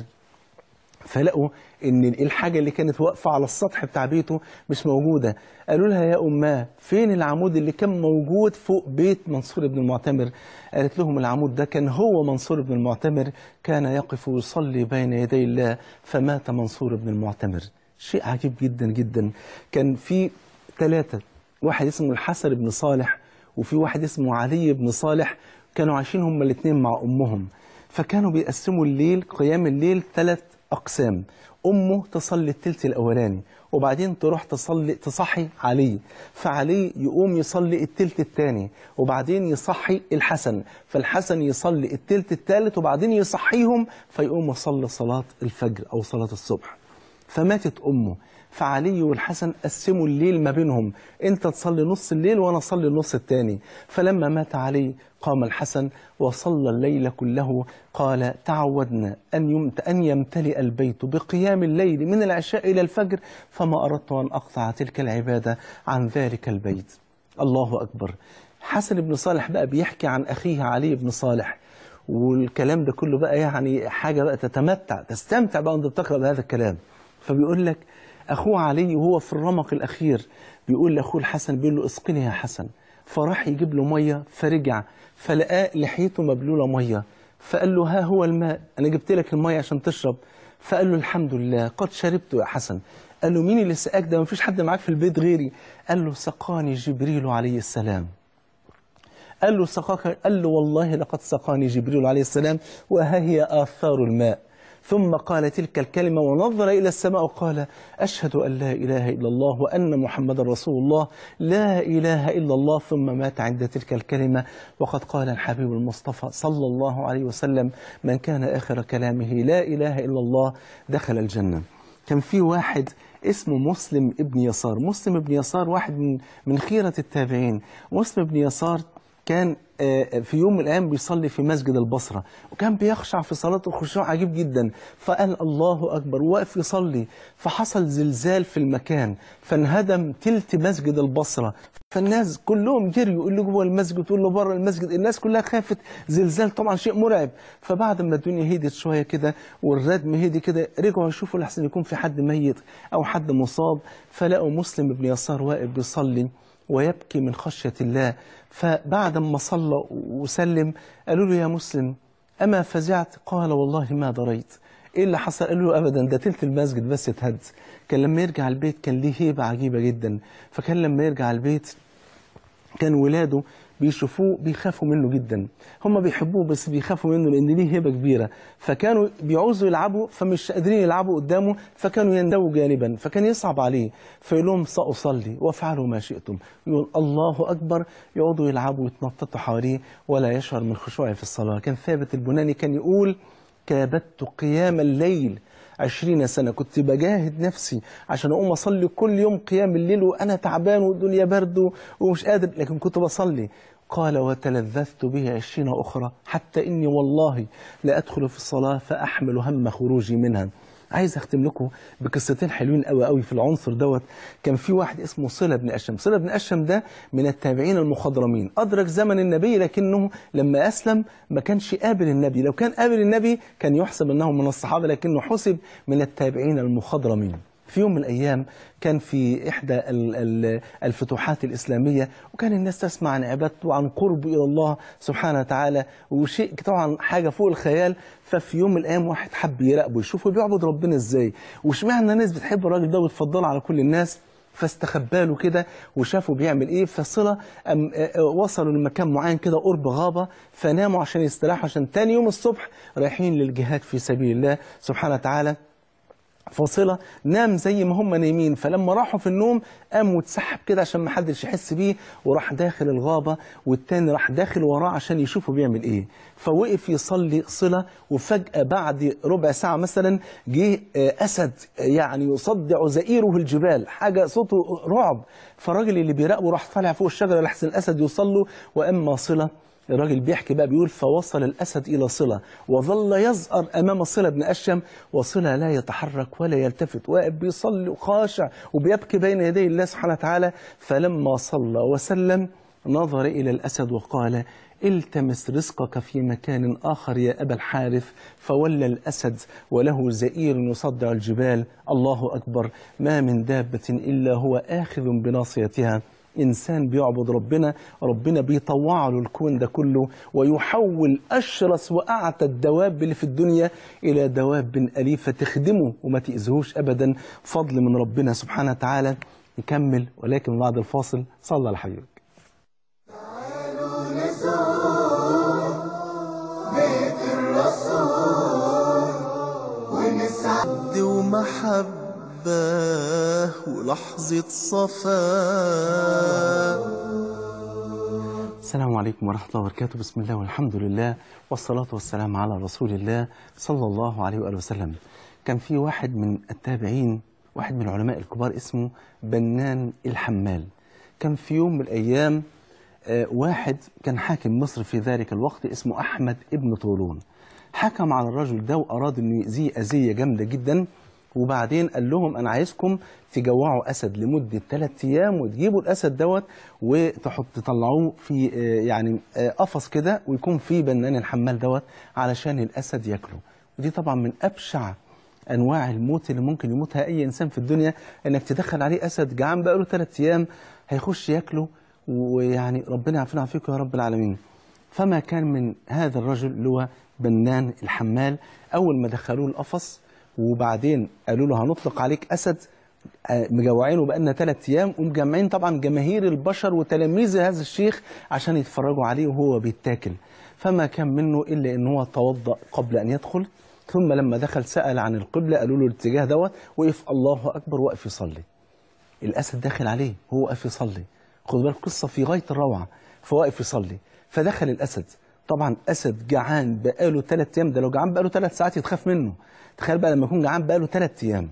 فلقوا ان الحاجه اللي كانت واقفه على السطح بتاع بيته مش موجوده. قالوا لها يا اماه فين العمود اللي كان موجود فوق بيت منصور بن المعتمر؟ قالت لهم العمود ده كان هو منصور بن المعتمر، كان يقف ويصلي بين يدي الله فمات منصور بن المعتمر. شيء عجيب جدا جدا. كان في ثلاثه، واحد اسمه الحسن بن صالح وفي واحد اسمه علي بن صالح، كانوا عايشين هما الاثنين مع امهم. فكانوا بيقسموا الليل قيام الليل ثلاث أقسام. أمه تصلي التلت الأولاني وبعدين تروح تصلي تصحي علي، فعلي يقوم يصلي التلت الثاني وبعدين يصحي الحسن، فالحسن يصلي التلت الثالث وبعدين يصحيهم فيقوم يصلي صلاة الفجر أو صلاة الصبح. فماتت أمه، فعلي والحسن قسموا الليل ما بينهم، انت تصلي نص الليل وانا اصلي النص الثاني. فلما مات علي قام الحسن وصلى الليل كله. قال تعودنا ان ان يمتلئ البيت بقيام الليل من العشاء الى الفجر، فما اردت ان اقطع تلك العباده عن ذلك البيت. الله اكبر. حسن بن صالح بقى بيحكي عن اخيه علي بن صالح، والكلام ده كله بقى يعني حاجه بقى تتمتع تستمتع بقى وانت بتقرا بهذا الكلام. فبيقول لك أخوه علي وهو في الرمق الأخير بيقول لأخوه الحسن، بيقول له اسقني يا حسن. فراح يجيب له مية، فرجع فلقاه لحيته مبلولة مية، فقال له ها هو الماء، أنا جبت لك المية عشان تشرب. فقال له الحمد لله قد شربت يا حسن. قال له مين اللي سقاك ده؟ مفيش حد معاك في البيت غيري. قال له سقاني جبريل عليه السلام. قال له سقاك؟ قال له والله لقد سقاني جبريل عليه السلام وها هي آثار الماء. ثم قال تلك الكلمة ونظر إلى السماء وقال أشهد أن لا إله إلا الله وأن محمد رسول الله، لا إله إلا الله. ثم مات عند تلك الكلمة. وقد قال الحبيب المصطفى صلى الله عليه وسلم من كان آخر كلامه لا إله إلا الله دخل الجنة. كان في واحد اسمه مسلم ابن يسار. مسلم ابن يسار واحد من من خيرة التابعين. مسلم ابن يسار كان في يوم من الأيام بيصلي في مسجد البصرة، وكان بيخشع في صلاته خشوع عجيب جدا. فقال الله أكبر وواقف يصلي، فحصل زلزال في المكان فانهدم تلت مسجد البصرة. فالناس كلهم جريوا، يقول له جوه المسجد تقول له بره المسجد، الناس كلها خافت. زلزال طبعا شيء مرعب. فبعد ما الدنيا هدت شوية كده والردم هدي كده، رجعوا يشوفوا لحسن يكون في حد ميت أو حد مصاب، فلقوا مسلم بن يسار واقف بيصلي ويبكي من خشية الله. فبعد ما صلى وسلم قالوا له يا مسلم أما فزعت؟ قال والله ما دريت. إيه اللي حصل؟ قالوا له أبدا ده تلت المسجد بس اتهد. كان لما يرجع البيت كان ليه هيبة عجيبة جدا، فكان لما يرجع البيت كان ولاده بيشوفوه بيخافوا منه جدا. هم بيحبوه بس بيخافوا منه لأن ليه هيبة كبيرة، فكانوا بيعوزوا يلعبوا فمش قادرين يلعبوا قدامه، فكانوا يندوا جانبا، فكان يصعب عليه. فيقول لهم سأصلي وافعلوا ما شئتم، يقول الله أكبر، يقعدوا يلعبوا ويتنططوا حواليه ولا يشعر من خشوعه في الصلاة. كان ثابت البناني كان يقول كابدت قيام الليل عشرين سنة، كنت بجاهد نفسي عشان أقوم أصلي كل يوم قيام الليل وأنا تعبان والدنيا برد ومش قادر، لكن كنت بصلي. قال وتلذذت به عشرين أخرى حتى إني والله لا أدخل في الصلاة فأحمل هم خروجي منها. عايز أختم لكم بقصتين حلوين قوي قوي في العنصر دوت. كان في واحد اسمه صلة بن أشم. صلة بن أشم ده من التابعين المخضرمين، أدرك زمن النبي لكنه لما أسلم ما كانش قابل النبي. لو كان قابل النبي كان يحسب أنه من الصحابة، لكنه حسب من التابعين المخضرمين. في يوم من الأيام كان في إحدى الفتوحات الإسلامية، وكان الناس تسمع عن عبادته وعن قرب إلى الله سبحانه وتعالى، وشيء طبعا حاجة فوق الخيال. ففي يوم من الأيام واحد حب يراقبه يشوفه بيعبد ربنا إزاي، واشمعنى الناس بتحب الراجل ده وتفضله على كل الناس. فاستخباله كده وشافوا بيعمل ايه. فصلة أم وصلوا لمكان معين كده قرب غابة، فناموا عشان يستراحوا، عشان تاني يوم الصبح رايحين للجهاد في سبيل الله سبحانه وتعالى. فصلة نام زي ما هم نايمين، فلما راحوا في النوم قام واتسحب كده عشان ما حدش يحس بيه، وراح داخل الغابة، والتاني راح داخل وراه عشان يشوفوا بيعمل ايه. فوقف يصلي صلة، وفجأة بعد ربع ساعة مثلا جه أسد يعني يصدع زئيره الجبال، حاجة صوته رعب. فالراجل اللي بيراقبه راح طالع فوق الشجرة لحسن الأسد يوصل له. وأما صلة الراجل بيحكي بقى بيقول فوصل الأسد إلى صلة وظل يزأر أمام صلة بن أشيم، وصلة لا يتحرك ولا يلتفت، واقف بيصلي وخاشع وبيبكي بين يدي الله سبحانه وتعالى. فلما صلى وسلم نظر إلى الأسد وقال التمس رزقك في مكان آخر يا أبا الحارث. فولى الأسد وله زئير يصدع الجبال. الله أكبر، ما من دابة إلا هو آخذ بناصيتها. إنسان بيعبد ربنا، ربنا بيطوع له الكون ده كله، ويحول أشرس وأعتى الدواب اللي في الدنيا إلى دواب أليفة تخدمه وما تأذيهوش أبدا، فضل من ربنا سبحانه وتعالى. نكمل ولكن بعد الفاصل. صلى على حبيبك. تعالوا نزور بيت الرسول ونسعد ومحبة ولحظة صفاء. السلام عليكم ورحمة الله وبركاته. بسم الله والحمد لله والصلاة والسلام على رسول الله صلى الله عليه وآله وسلم. كان في واحد من التابعين، واحد من العلماء الكبار اسمه بنان الحمال. كان في يوم من الأيام واحد كان حاكم مصر في ذلك الوقت اسمه أحمد ابن طولون، حكم على الرجل ده وأراد أن يأذيه أذية جامدة جدا. وبعدين قال لهم أنا عايزكم تجوعوا أسد لمدة ثلاثة أيام، وتجيبوا الأسد دوت وتحط تطلعوه في يعني قفص كده، ويكون فيه بنان الحمال دوت علشان الأسد ياكله. ودي طبعا من أبشع أنواع الموت اللي ممكن يموتها أي إنسان في الدنيا، إنك تدخل عليه أسد جعان بقاله ثلاثة أيام هيخش ياكله، ويعني ربنا يعافينا ويعافيكم يا رب العالمين. فما كان من هذا الرجل اللي هو بنان الحمال، أول ما دخلوه القفص وبعدين قالوا له هنطلق عليك أسد، مجوعينه بقالنا ثلاث أيام، ومجمعين طبعا جماهير البشر وتلاميذ هذا الشيخ عشان يتفرجوا عليه وهو بيتاكل. فما كان منه إلا إن هو توضأ قبل أن يدخل، ثم لما دخل سأل عن القبلة، قالوا له الاتجاه دوت، وقف الله أكبر وقف يصلي. الأسد داخل عليه هو واقف يصلي، خد بالك قصة في غاية الروعة. فواقف يصلي، فدخل الأسد، طبعا أسد جعان بقاله ثلاث أيام، ده لو جعان بقاله ثلاث ساعات يتخاف منه، تخيل بقى لما يكون جعان بقاله ثلاث أيام.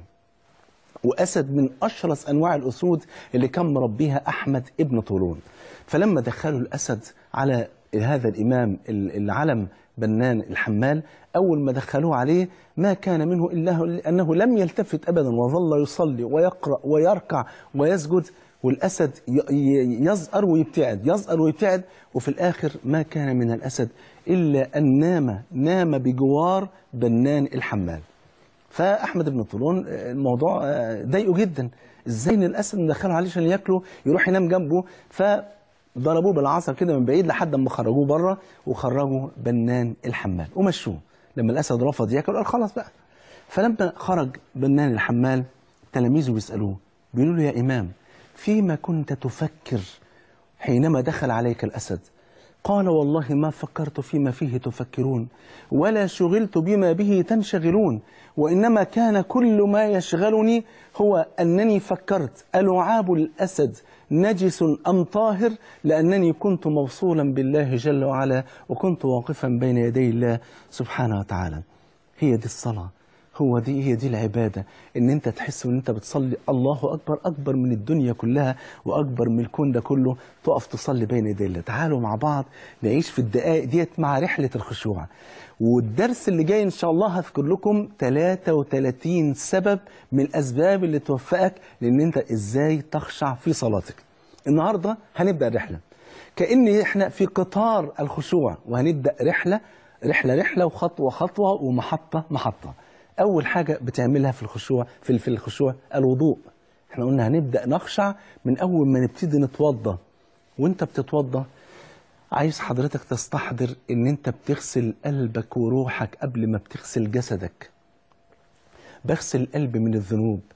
وأسد من أشرس أنواع الأسود اللي كان مربيها أحمد ابن طولون. فلما دخلوا الأسد على هذا الإمام العلم بنان الحمال، أول ما دخلوه عليه ما كان منه إلا أنه لم يلتفت أبدا، وظل يصلي ويقرأ ويركع ويسجد، والأسد يزأر ويبتعد يزأر ويبتعد، وفي الآخر ما كان من الأسد إلا أن نام نام بجوار بنان الحمال. فأحمد بن طولون الموضوع ضايقه جدا، إزاي إن الأسد دخلوا عليه عشان ياكله يروح ينام جنبه. فضربوه بالعصا كده من بعيد لحد ما خرجوه بره، وخرجوا بنان الحمال ومشوه. لما الأسد رفض ياكل قال خلاص بقى. فلما خرج بنان الحمال تلاميذه بيسألوه، بيقولوا له يا إمام فيما كنت تفكر حينما دخل عليك الأسد؟ قال والله ما فكرت فيما فيه تفكرون، ولا شغلت بما به تنشغلون، وإنما كان كل ما يشغلني هو أنني فكرت ألعاب الأسد نجس أم طاهر، لأنني كنت موصولا بالله جل وعلا، وكنت واقفا بين يدي الله سبحانه وتعالى. هي دي الصلاة، هو دي هي دي العبادة، ان انت تحس ان انت بتصلي الله اكبر، اكبر من الدنيا كلها واكبر من الكون ده كله، تقف تصلي بين يدي الله. تعالوا مع بعض نعيش في الدقائق ديت مع رحلة الخشوع. والدرس اللي جاي ان شاء الله هذكر لكم ثلاثة وثلاثين سبب من الاسباب اللي توفقك لان انت ازاي تخشع في صلاتك. النهارده هنبدا رحله كأن احنا في قطار الخشوع، وهنبدا رحله رحله رحله وخطوه خطوه ومحطه محطه. أول حاجة بتعملها في الخشوع في في الخشوع الوضوء. احنا قلنا هنبدأ نخشع من أول ما نبتدي نتوضى. وانت بتتوضى عايز حضرتك تستحضر ان انت بتغسل قلبك وروحك قبل ما بتغسل جسدك. بغسل القلب من الذنوب،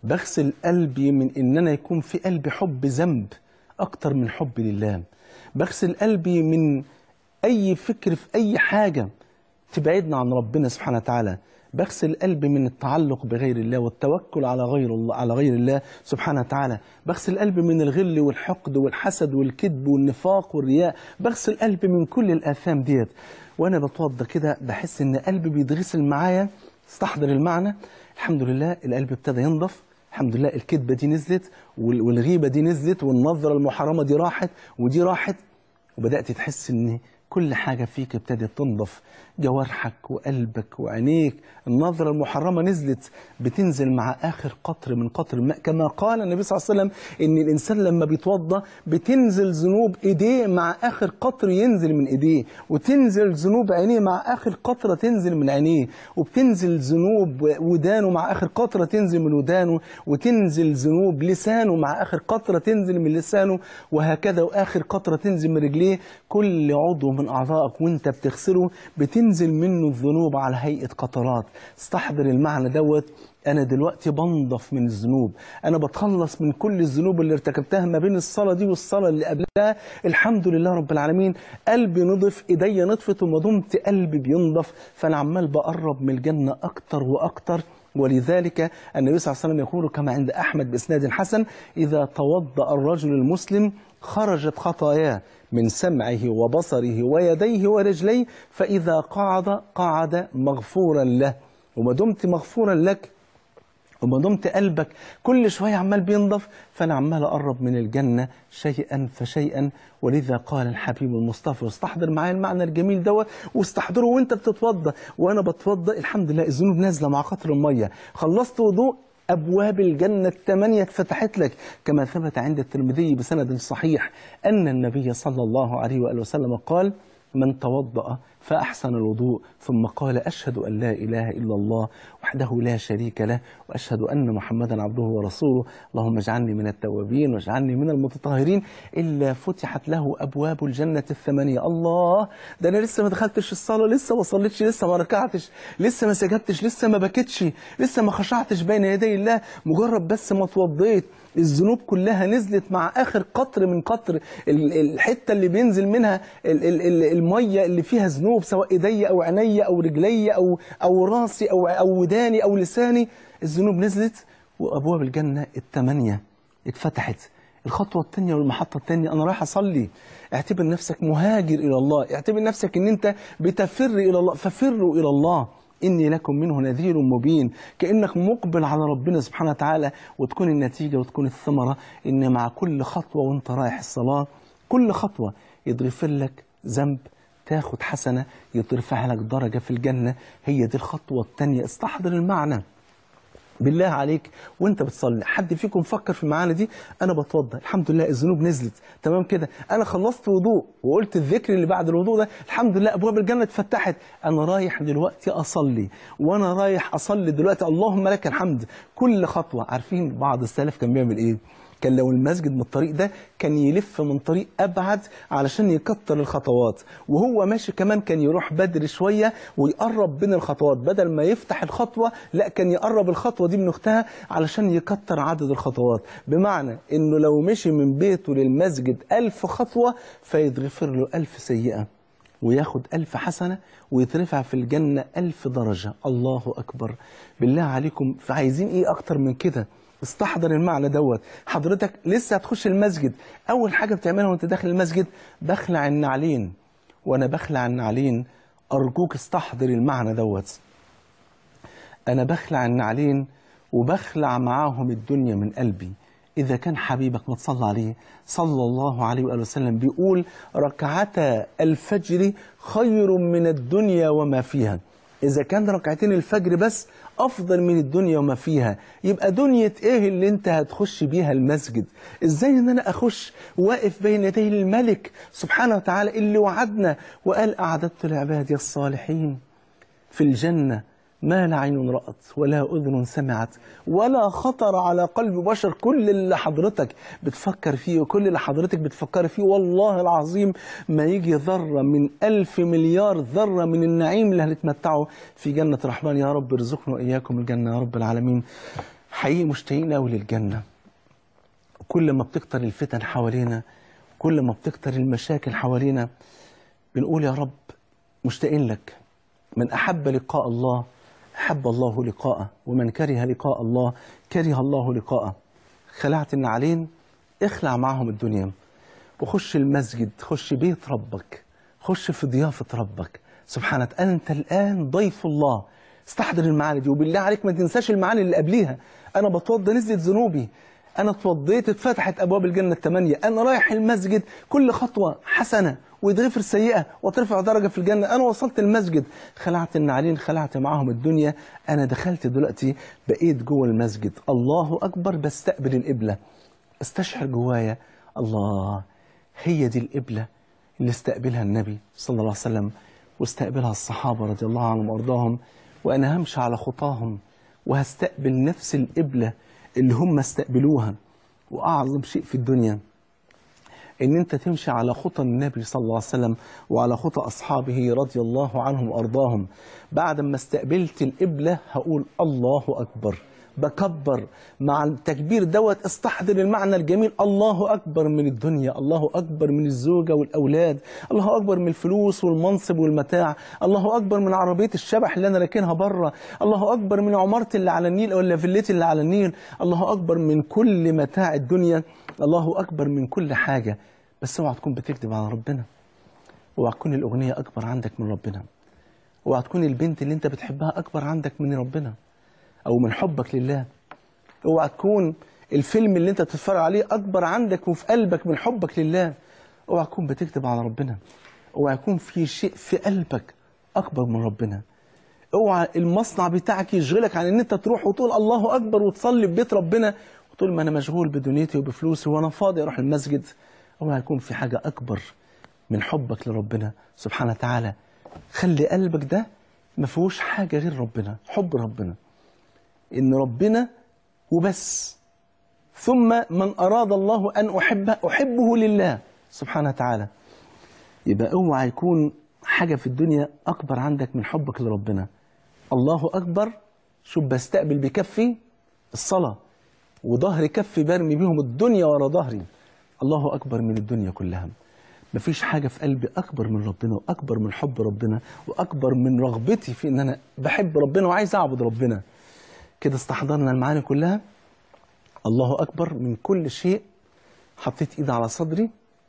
بغسل قلبي من إن أنا يكون في قلبي حب ذنب أكتر من حب لله. بغسل قلبي من أي فكر في أي حاجة تبعدنا عن ربنا سبحانه وتعالى. بغسل قلبي من التعلق بغير الله والتوكل على غير الله على غير الله سبحانه وتعالى. بغسل قلبي من الغل والحقد والحسد والكذب والنفاق والرياء. بغسل قلبي من كل الآثام ديت. وأنا بتوضى كده بحس إن قلبي بيتغسل معايا. استحضر المعنى. الحمد لله القلب ابتدى ينضف. الحمد لله الكذبة دي نزلت والغيبة دي نزلت والنظرة المحرمة دي راحت ودي راحت. وبدأت تحس إن كل حاجة فيك ابتدت تنضف. جوارحك وقلبك وعينيك. النظرة المحرمة نزلت بتنزل مع آخر قطر من قطر الماء، كما قال النبي صلى الله عليه وسلم إن الإنسان لما بيتوضى بتنزل ذنوب إيديه مع آخر قطر ينزل من إيديه، وتنزل ذنوب عينيه مع آخر قطرة تنزل من عينيه، وبتنزل ذنوب ودانه مع آخر قطرة تنزل من ودانه، وتنزل ذنوب لسانه مع آخر قطرة تنزل من لسانه، وهكذا وآخر قطرة تنزل من رجليه. كل عضو من أعضائك وانت بتغسله بتنزل منه الذنوب على هيئة قطرات. استحضر المعنى دوت. أنا دلوقتي بنضف من الذنوب، أنا بتخلص من كل الذنوب اللي ارتكبتها ما بين الصلاة دي والصلاة اللي قبلها. الحمد لله رب العالمين. قلبي نضف، إيديا نطفت، وما دمت قلبي بينضف فأنا عمال بقرب من الجنة أكتر وأكتر. ولذلك النبي صلى الله عليه وسلم يقول كما عند أحمد بإسناد حسن: إذا توضأ الرجل المسلم خرجت خطاياه من سمعه وبصره ويديه ورجليه، فإذا قعد قعد مغفورا له. وما دمت مغفورا لك وما دمت قلبك كل شوية عمال بينضف فأنا عمال أقرب من الجنة شيئا فشيئا. ولذا قال الحبيب المصطفى. واستحضر معايا المعنى الجميل دوت، واستحضره وانت بتتوضى. وأنا بتوضى الحمد لله الذنوب نازلة مع قطر المية. خلصت وضوء، أبواب الجنة الثمانية اتفتحت لك، كما ثبت عند الترمذي بسند صحيح أن النبي صلى الله عليه وآله وسلم قال: من توضأ فأحسن الوضوء ثم قال: أشهد أن لا إله إلا الله وحده لا شريك له وأشهد أن محمدا عبده ورسوله اللهم اجعلني من التوابين واجعلني من المتطهرين، إلا فتحت له أبواب الجنة الثمانية. الله، ده أنا لسه ما دخلتش الصلاة، لسه ما صليتش، لسه ما ركعتش، لسه ما سجدتش، لسه ما بكتش، لسه ما خشعتش بين يدي الله، مجرد بس ما اتوضيت الذنوب كلها نزلت مع آخر قطر من قطر الحتة اللي بينزل منها المية اللي فيها ذنوب، سواء ايدي او عيني او رجلي او او راسي او او وداني او لساني. الذنوب نزلت وابواب الجنة الثمانية اتفتحت. الخطوة الثانية والمحطة الثانية، أنا رايح أصلي. اعتبر نفسك مهاجر إلى الله، اعتبر نفسك إن أنت بتفر إلى الله، ففروا إلى الله إني لكم منه نذير مبين. كأنك مقبل على ربنا سبحانه وتعالى، وتكون النتيجة وتكون الثمرة إن مع كل خطوة وأنت رايح الصلاة، كل خطوة يتغفر لك ذنب، تاخد حسنة يترفع لك درجة في الجنة. هي دي الخطوة الثانية. استحضر المعنى بالله عليك وانت بتصلي. حد فيكم فكر في المعاني دي؟ انا بتوضى الحمد لله الذنوب نزلت تمام كده، انا خلصت وضوء وقلت الذكر اللي بعد الوضوء ده الحمد لله ابواب الجنه اتفتحت، انا رايح دلوقتي اصلي، وانا رايح اصلي دلوقتي اللهم لك الحمد. كل خطوه، عارفين بعض السلف كان بيعمل ايه؟ كان لو المسجد من الطريق ده كان يلف من طريق أبعد علشان يكتر الخطوات، وهو ماشي كمان كان يروح بدري شوية ويقرب بين الخطوات، بدل ما يفتح الخطوة لا كان يقرب الخطوة دي من أختها علشان يكتر عدد الخطوات. بمعنى إنه لو مشي من بيته للمسجد ألف خطوة فيتغفر له ألف سيئة وياخد ألف حسنة ويترفع في الجنة ألف درجة. الله أكبر. بالله عليكم فعايزين إيه أكتر من كده؟ استحضر المعنى دوت. حضرتك لسه هتخش المسجد، اول حاجه بتعملها وانت داخل المسجد بخلع النعلين، وانا بخلع النعلين ارجوك استحضر المعنى دوت. انا بخلع النعلين وبخلع معاهم الدنيا من قلبي. اذا كان حبيبك ما تصلى عليه صلى الله عليه واله وسلم بيقول ركعتا الفجر خير من الدنيا وما فيها، إذا كان ركعتين الفجر بس أفضل من الدنيا وما فيها، يبقى دنيا إيه اللي أنت هتخش بيها المسجد؟ إزاي إن أنا أخش واقف بين يدي الملك سبحانه وتعالى اللي وعدنا وقال أعددت لعبادي الصالحين في الجنة ما لا عين رأت ولا أذن سمعت ولا خطر على قلب بشر. كل اللي حضرتك بتفكر فيه وكل اللي حضرتك بتفكر فيه والله العظيم ما يجي ذرة من ألف مليار ذرة من النعيم اللي هنتمتعه في جنة الرحمن. يا رب ارزقنا وإياكم الجنة يا رب العالمين. حقيقي مشتاقين قوي للجنة. كل ما بتكتر الفتن حوالينا، كل ما بتكتر المشاكل حوالينا، بنقول يا رب مشتاقين لك. من أحب لقاء الله أحب الله لقاءه، ومن كره لقاء الله كره الله لقاءه. خلعت النعلين، اخلع معهم الدنيا وخش المسجد، خش بيت ربك، خش في ضيافة ربك سبحانه وتعالى. أنت الآن ضيف الله. استحضر المعاني دي، وبالله عليك ما تنساش المعاني اللي قبليها. أنا بتوضى نزلت ذنوبي، أنا اتوضيت اتفتحت أبواب الجنة الثمانية، أنا رايح المسجد كل خطوة حسنة ويتغفر سيئة وترفع درجة في الجنة. أنا وصلت المسجد، خلعت النعلين، خلعت معاهم الدنيا، أنا دخلت دلوقتي بقيت جوه المسجد. الله أكبر، بستقبل القبلة، استشعر جوايا الله، هي دي القبلة اللي استقبلها النبي صلى الله عليه وسلم واستقبلها الصحابة رضي الله عنهم وأرضاهم، وأنا همشي على خطاهم وهستقبل نفس القبلة اللي هم استقبلوها. وأعظم شيء في الدنيا إن أنت تمشي على خطى النبي صلى الله عليه وسلم وعلى خطى أصحابه رضي الله عنهم وأرضاهم. بعد ما استقبلت القبلة هقول الله أكبر، بكبر مع التكبير دوت. استحضر المعنى الجميل، الله أكبر من الدنيا، الله أكبر من الزوجة والأولاد، الله أكبر من الفلوس والمنصب والمتاع، الله أكبر من عربية الشبح اللي أنا راكنها بره، الله أكبر من عمارتي اللي على النيل ولا فيلتي اللي على النيل، الله أكبر من كل متاع الدنيا، الله أكبر من كل حاجة. بس اوعى تكون بتكذب على ربنا، اوعى تكون الأغنية أكبر عندك من ربنا، اوعى تكون البنت اللي أنت بتحبها أكبر عندك من ربنا أو من حبك لله، اوعى تكون الفيلم اللي أنت بتتفرج عليه أكبر عندك وفي قلبك من حبك لله، اوعى تكون بتكذب على ربنا، اوعى يكون في شيء في قلبك أكبر من ربنا، اوعى المصنع بتاعك يشغلك عن ان انت تروح وتقول الله اكبر وتصلي في بيت ربنا وتقول ما انا مشغول بدنيتي وبفلوسي وانا فاضي اروح المسجد. اوعى يكون في حاجه اكبر من حبك لربنا سبحانه وتعالى. خلي قلبك ده ما فيهوش حاجه غير ربنا، حب ربنا، ان ربنا وبس. ثم من اراد الله ان احبه احبه لله سبحانه وتعالى. يبقى اوعى يكون حاجه في الدنيا اكبر عندك من حبك لربنا. الله أكبر، شوف بستقبل بكفي الصلاة وظهر كفي برمي بيهم الدنيا ورا ظهري. الله أكبر من الدنيا كلها. مفيش حاجة في قلبي أكبر من ربنا وأكبر من حب ربنا وأكبر من رغبتي في إن أنا بحب ربنا وعايز أعبد ربنا. كده استحضرنا المعاني كلها. الله أكبر من كل شيء. حطيت إيدي على صدري.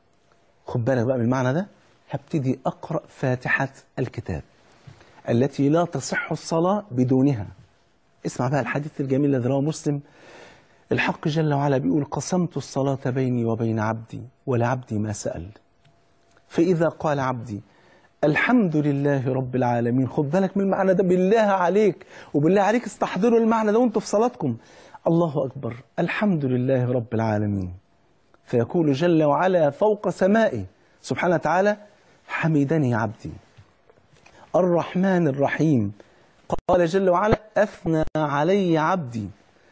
خد بالك بقى من المعنى ده. هبتدي أقرأ فاتحة الكتاب التي لا تصح الصلاة بدونها. اسمع بقى الحديث الجميل الذي رواه مسلم. الحق جل وعلا بيقول قسمت الصلاة بيني وبين عبدي ولعبدي ما سأل، فإذا قال عبدي الحمد لله رب العالمين. خد بالك من المعنى ده بالله عليك، وبالله عليك استحضروا المعنى ده وانتوا في صلاتكم. الله أكبر، الحمد لله رب العالمين. فيقول جل وعلا فوق سمائه سبحانه وتعالى حمدني عبدي. الرحمن الرحيم. قال جل وعلا أثنى علي عبدي.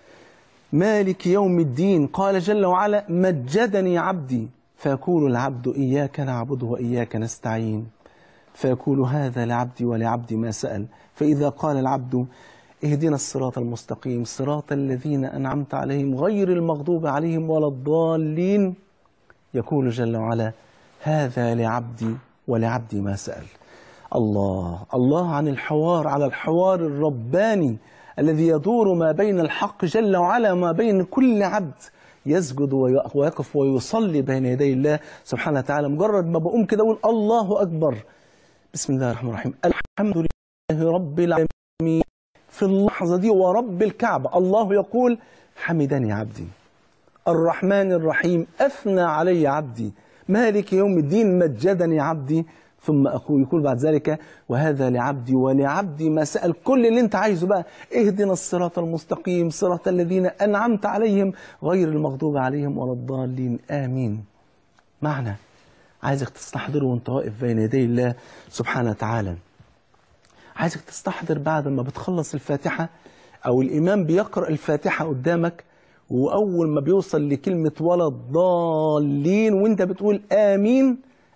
مالك يوم الدين. قال جل وعلا مجدني عبدي. فيقول العبد إياك نعبد وإياك نستعين، فيقول هذا لعبدي ولعبدي ما سأل. فإذا قال العبد اهدنا الصراط المستقيم صراط الذين أنعمت عليهم غير المغضوب عليهم ولا الضالين، يقول جل وعلا هذا لعبدي ولعبدي ما سأل. الله الله عن الحوار، على الحوار الرباني الذي يدور ما بين الحق جل وعلا ما بين كل عبد يسجد ويقف ويصلي بين يدي الله سبحانه وتعالى. مجرد ما بقوم كده اقول الله اكبر، بسم الله الرحمن الرحيم، الحمد لله رب العالمين. في اللحظه دي ورب الكعبه الله يقول حمدني عبدي. الرحمن الرحيم اثنى علي عبدي. مالك يوم الدين مجدني عبدي. ثم أقول يقول بعد ذلك وهذا لعبدي ولعبدي ما سأل. كل اللي انت عايزه بقى، اهدنا الصراط المستقيم صراط الذين أنعمت عليهم غير المغضوب عليهم ولا الضالين آمين. معنى عايزك تستحضره وانت واقف بين يدي الله سبحانه وتعالى. عايزك تستحضر بعد ما بتخلص الفاتحة أو الإمام بيقرأ الفاتحة قدامك، وأول ما بيوصل لكلمة ولا الضالين وانت بتقول آمين،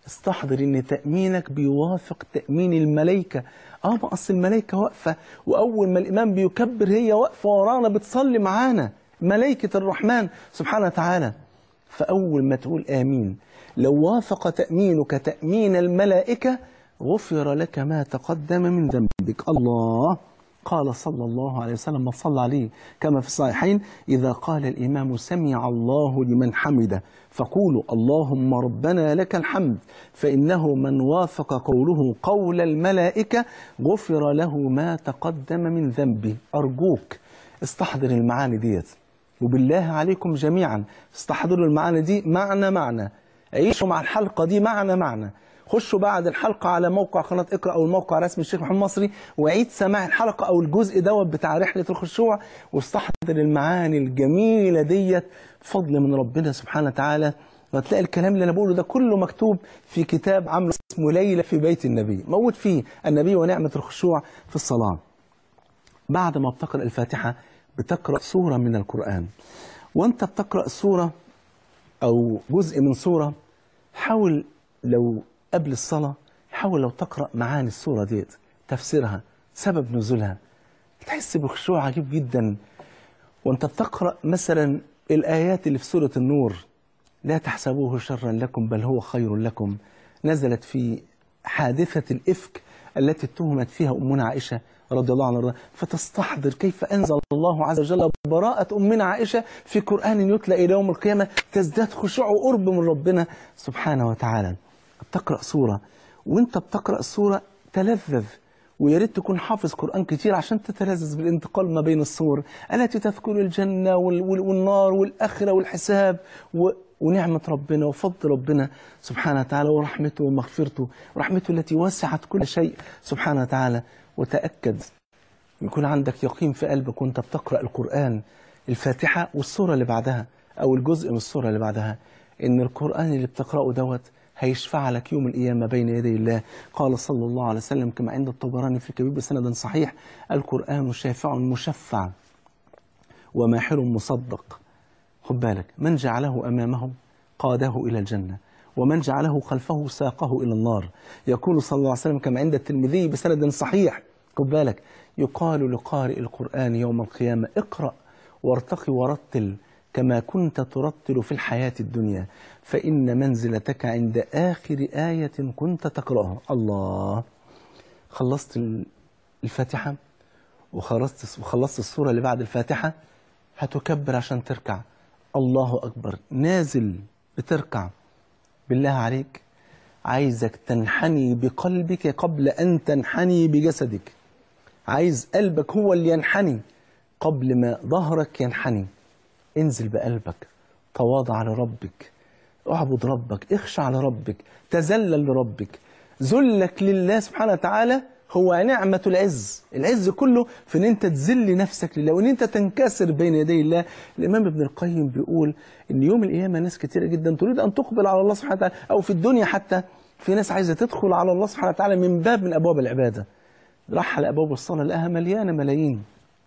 استحضر ان تأمينك بيوافق تأمين الملائكة. اه ما اصل الملائكة واقفة، واول ما الامام بيكبر هي واقفة ورانا بتصلي معانا، ملائكة الرحمن سبحانه وتعالى. فاول ما تقول امين لو وافق تأمينك تأمين الملائكة غفر لك ما تقدم من ذنبك. الله قال صلى الله عليه وسلم، صلى عليه كما في الصحيحين: إذا قال الإمام سمع الله لمن حمده فقولوا اللهم ربنا لك الحمد، فإنه من وافق قوله قول الملائكة غفر له ما تقدم من ذنبه. أرجوك استحضر المعاني ديت، وبالله عليكم جميعا استحضروا المعاني دي معنى معنى، عيشوا مع الحلقة دي معنى معنى. خشوا بعد الحلقة على موقع قناة اقرأ أو الموقع الرسمي الشيخ محمد مصري وعيد سماع الحلقة أو الجزء دوت بتاع رحلة الخشوع، واستحضر المعاني الجميلة ديت فضل من ربنا سبحانه وتعالى. وهتلاقي الكلام اللي أنا بقوله ده كله مكتوب في كتاب عامله اسمه ليلة في بيت النبي، موجود فيه النبي ونعمة الخشوع في الصلاة. بعد ما بتقرأ الفاتحة بتقرأ سورة من القرآن، وأنت بتقرأ سورة أو جزء من سورة حاول لو قبل الصلاة حاول لو تقرأ معاني السورة ديت، تفسيرها، سبب نزولها، تحس بخشوع عجيب جدا. وانت بتقرأ مثلا الآيات اللي في سورة النور: لا تحسبوه شرا لكم بل هو خير لكم، نزلت في حادثة الإفك التي اتهمت فيها أمنا عائشة رضي الله عنها، فتستحضر كيف أنزل الله عز وجل براءة أمنا عائشة في قرآن يتلى إلى يوم القيامة، تزداد خشوع وقرب من ربنا سبحانه وتعالى. بتقرأ سورة وانت بتقرأ السورة تلذذ، ويا ريت تكون حافظ قرآن كتير عشان تتلذذ بالانتقال ما بين السور التي تذكر الجنة والنار والآخرة والحساب ونعمة ربنا وفضل ربنا سبحانه وتعالى ورحمته ومغفرته ورحمته التي وسعت كل شيء سبحانه وتعالى. وتأكد يكون عندك يقين في قلبك وانت بتقرأ القرآن الفاتحة والسورة اللي بعدها أو الجزء من السورة اللي بعدها إن القرآن اللي بتقرأه دوت هيشفع لك يوم القيامة بين يدي الله. قال صلى الله عليه وسلم كما عند الطبراني في الكبير بسند صحيح: القرآن شافع مشفع وماحل مصدق. خد بالك، من جعله أمامه قاده إلى الجنة، ومن جعله خلفه ساقه إلى النار. يقول صلى الله عليه وسلم كما عند الترمذي بسند صحيح: خد بالك، يقال لقارئ القرآن يوم القيامة: اقرأ وارتقي ورتل كما كنت ترتل في الحياة الدنيا، فإن منزلتك عند آخر آية كنت تقرأها. الله، خلصت الفاتحة وخلصت وخلصت السورة اللي بعد الفاتحة، هتكبر عشان تركع. الله أكبر، نازل بتركع. بالله عليك عايزك تنحني بقلبك قبل أن تنحني بجسدك. عايز قلبك هو اللي ينحني قبل ما ظهرك ينحني. انزل بقلبك، تواضع لربك، اعبد ربك، اخشع لربك، تذلل لربك. ذلك لله سبحانه وتعالى هو نعمة العز. العز كله في ان انت تذل نفسك لله وان انت تنكسر بين يدي الله. الامام ابن القيم بيقول ان يوم القيامة ناس كتيرة جدا تريد ان تقبل على الله سبحانه وتعالى، او في الدنيا حتى في ناس عايزة تدخل على الله سبحانه وتعالى من باب من ابواب العبادة. راح على ابواب الصلاة لقاها مليانة ملايين.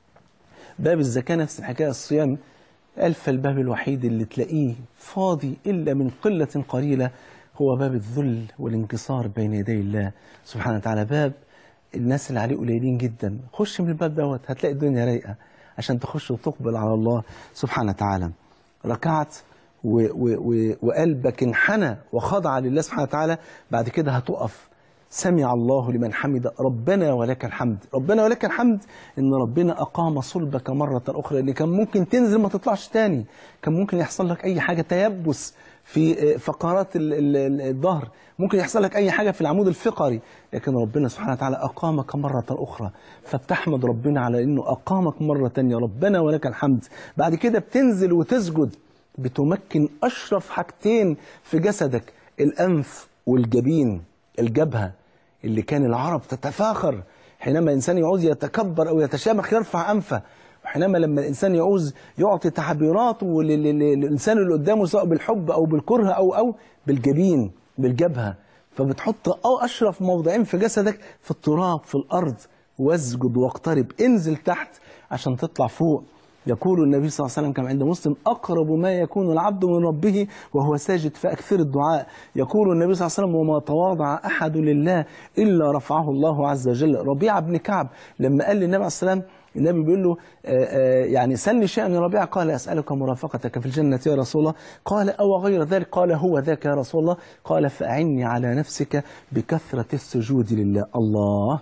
باب الزكاة نفس الحكاية، الصيام قال فالباب الوحيد اللي تلاقيه فاضي إلا من قلة قليلة هو باب الذل والانكسار بين يدي الله سبحانه وتعالى. باب الناس اللي عليه قليلين جدا. خش من الباب دوت هتلاقي الدنيا رايقة عشان تخش وتقبل على الله سبحانه وتعالى. ركعت و و و وقلبك انحنى وخضع لله سبحانه وتعالى. بعد كده هتقف: سمع الله لمن حمد ربنا ولك الحمد. ربنا ولك الحمد ان ربنا اقام صلبك مرة اخرى، اللي كان ممكن تنزل ما تطلعش تاني، كان ممكن يحصل لك اي حاجة، تيبس في فقرات الظهر، ممكن يحصل لك اي حاجة في العمود الفقري، لكن ربنا سبحانه وتعالى اقامك مرة اخرى، فبتحمد ربنا على انه اقامك مرة تانية. ربنا ولك الحمد. بعد كده بتنزل وتسجد، بتمكن اشرف حاجتين في جسدك: الانف والجبين. الجبهة اللي كان العرب تتفاخر حينما الإنسان يعوز يتكبر أو يتشامخ يرفع أنفه، وحينما لما الإنسان يعوز يعطي تعبيراته للإنسان اللي قدامه سواء بالحب أو بالكره أو أو بالجبين، بالجبهة. فبتحط أو أشرف موضعين في جسدك في التراب في الأرض، واسجد واقترب، انزل تحت عشان تطلع فوق. يقول النبي صلى الله عليه وسلم كما عند مسلم: أقرب ما يكون العبد من ربه وهو ساجد فأكثر الدعاء. يقول النبي صلى الله عليه وسلم: وما تواضع أحد لله إلا رفعه الله عز وجل. ربيعة بن كعب لما قال للنبي عليه السلام، النبي بيقول له آآ آآ يعني سلني شيئا يا ربيعة، قال: أسألك مرافقتك في الجنة يا رسول الله. قال: أو غير ذلك؟ قال: هو ذاك يا رسول الله. قال: فأعني على نفسك بكثرة السجود لله. الله،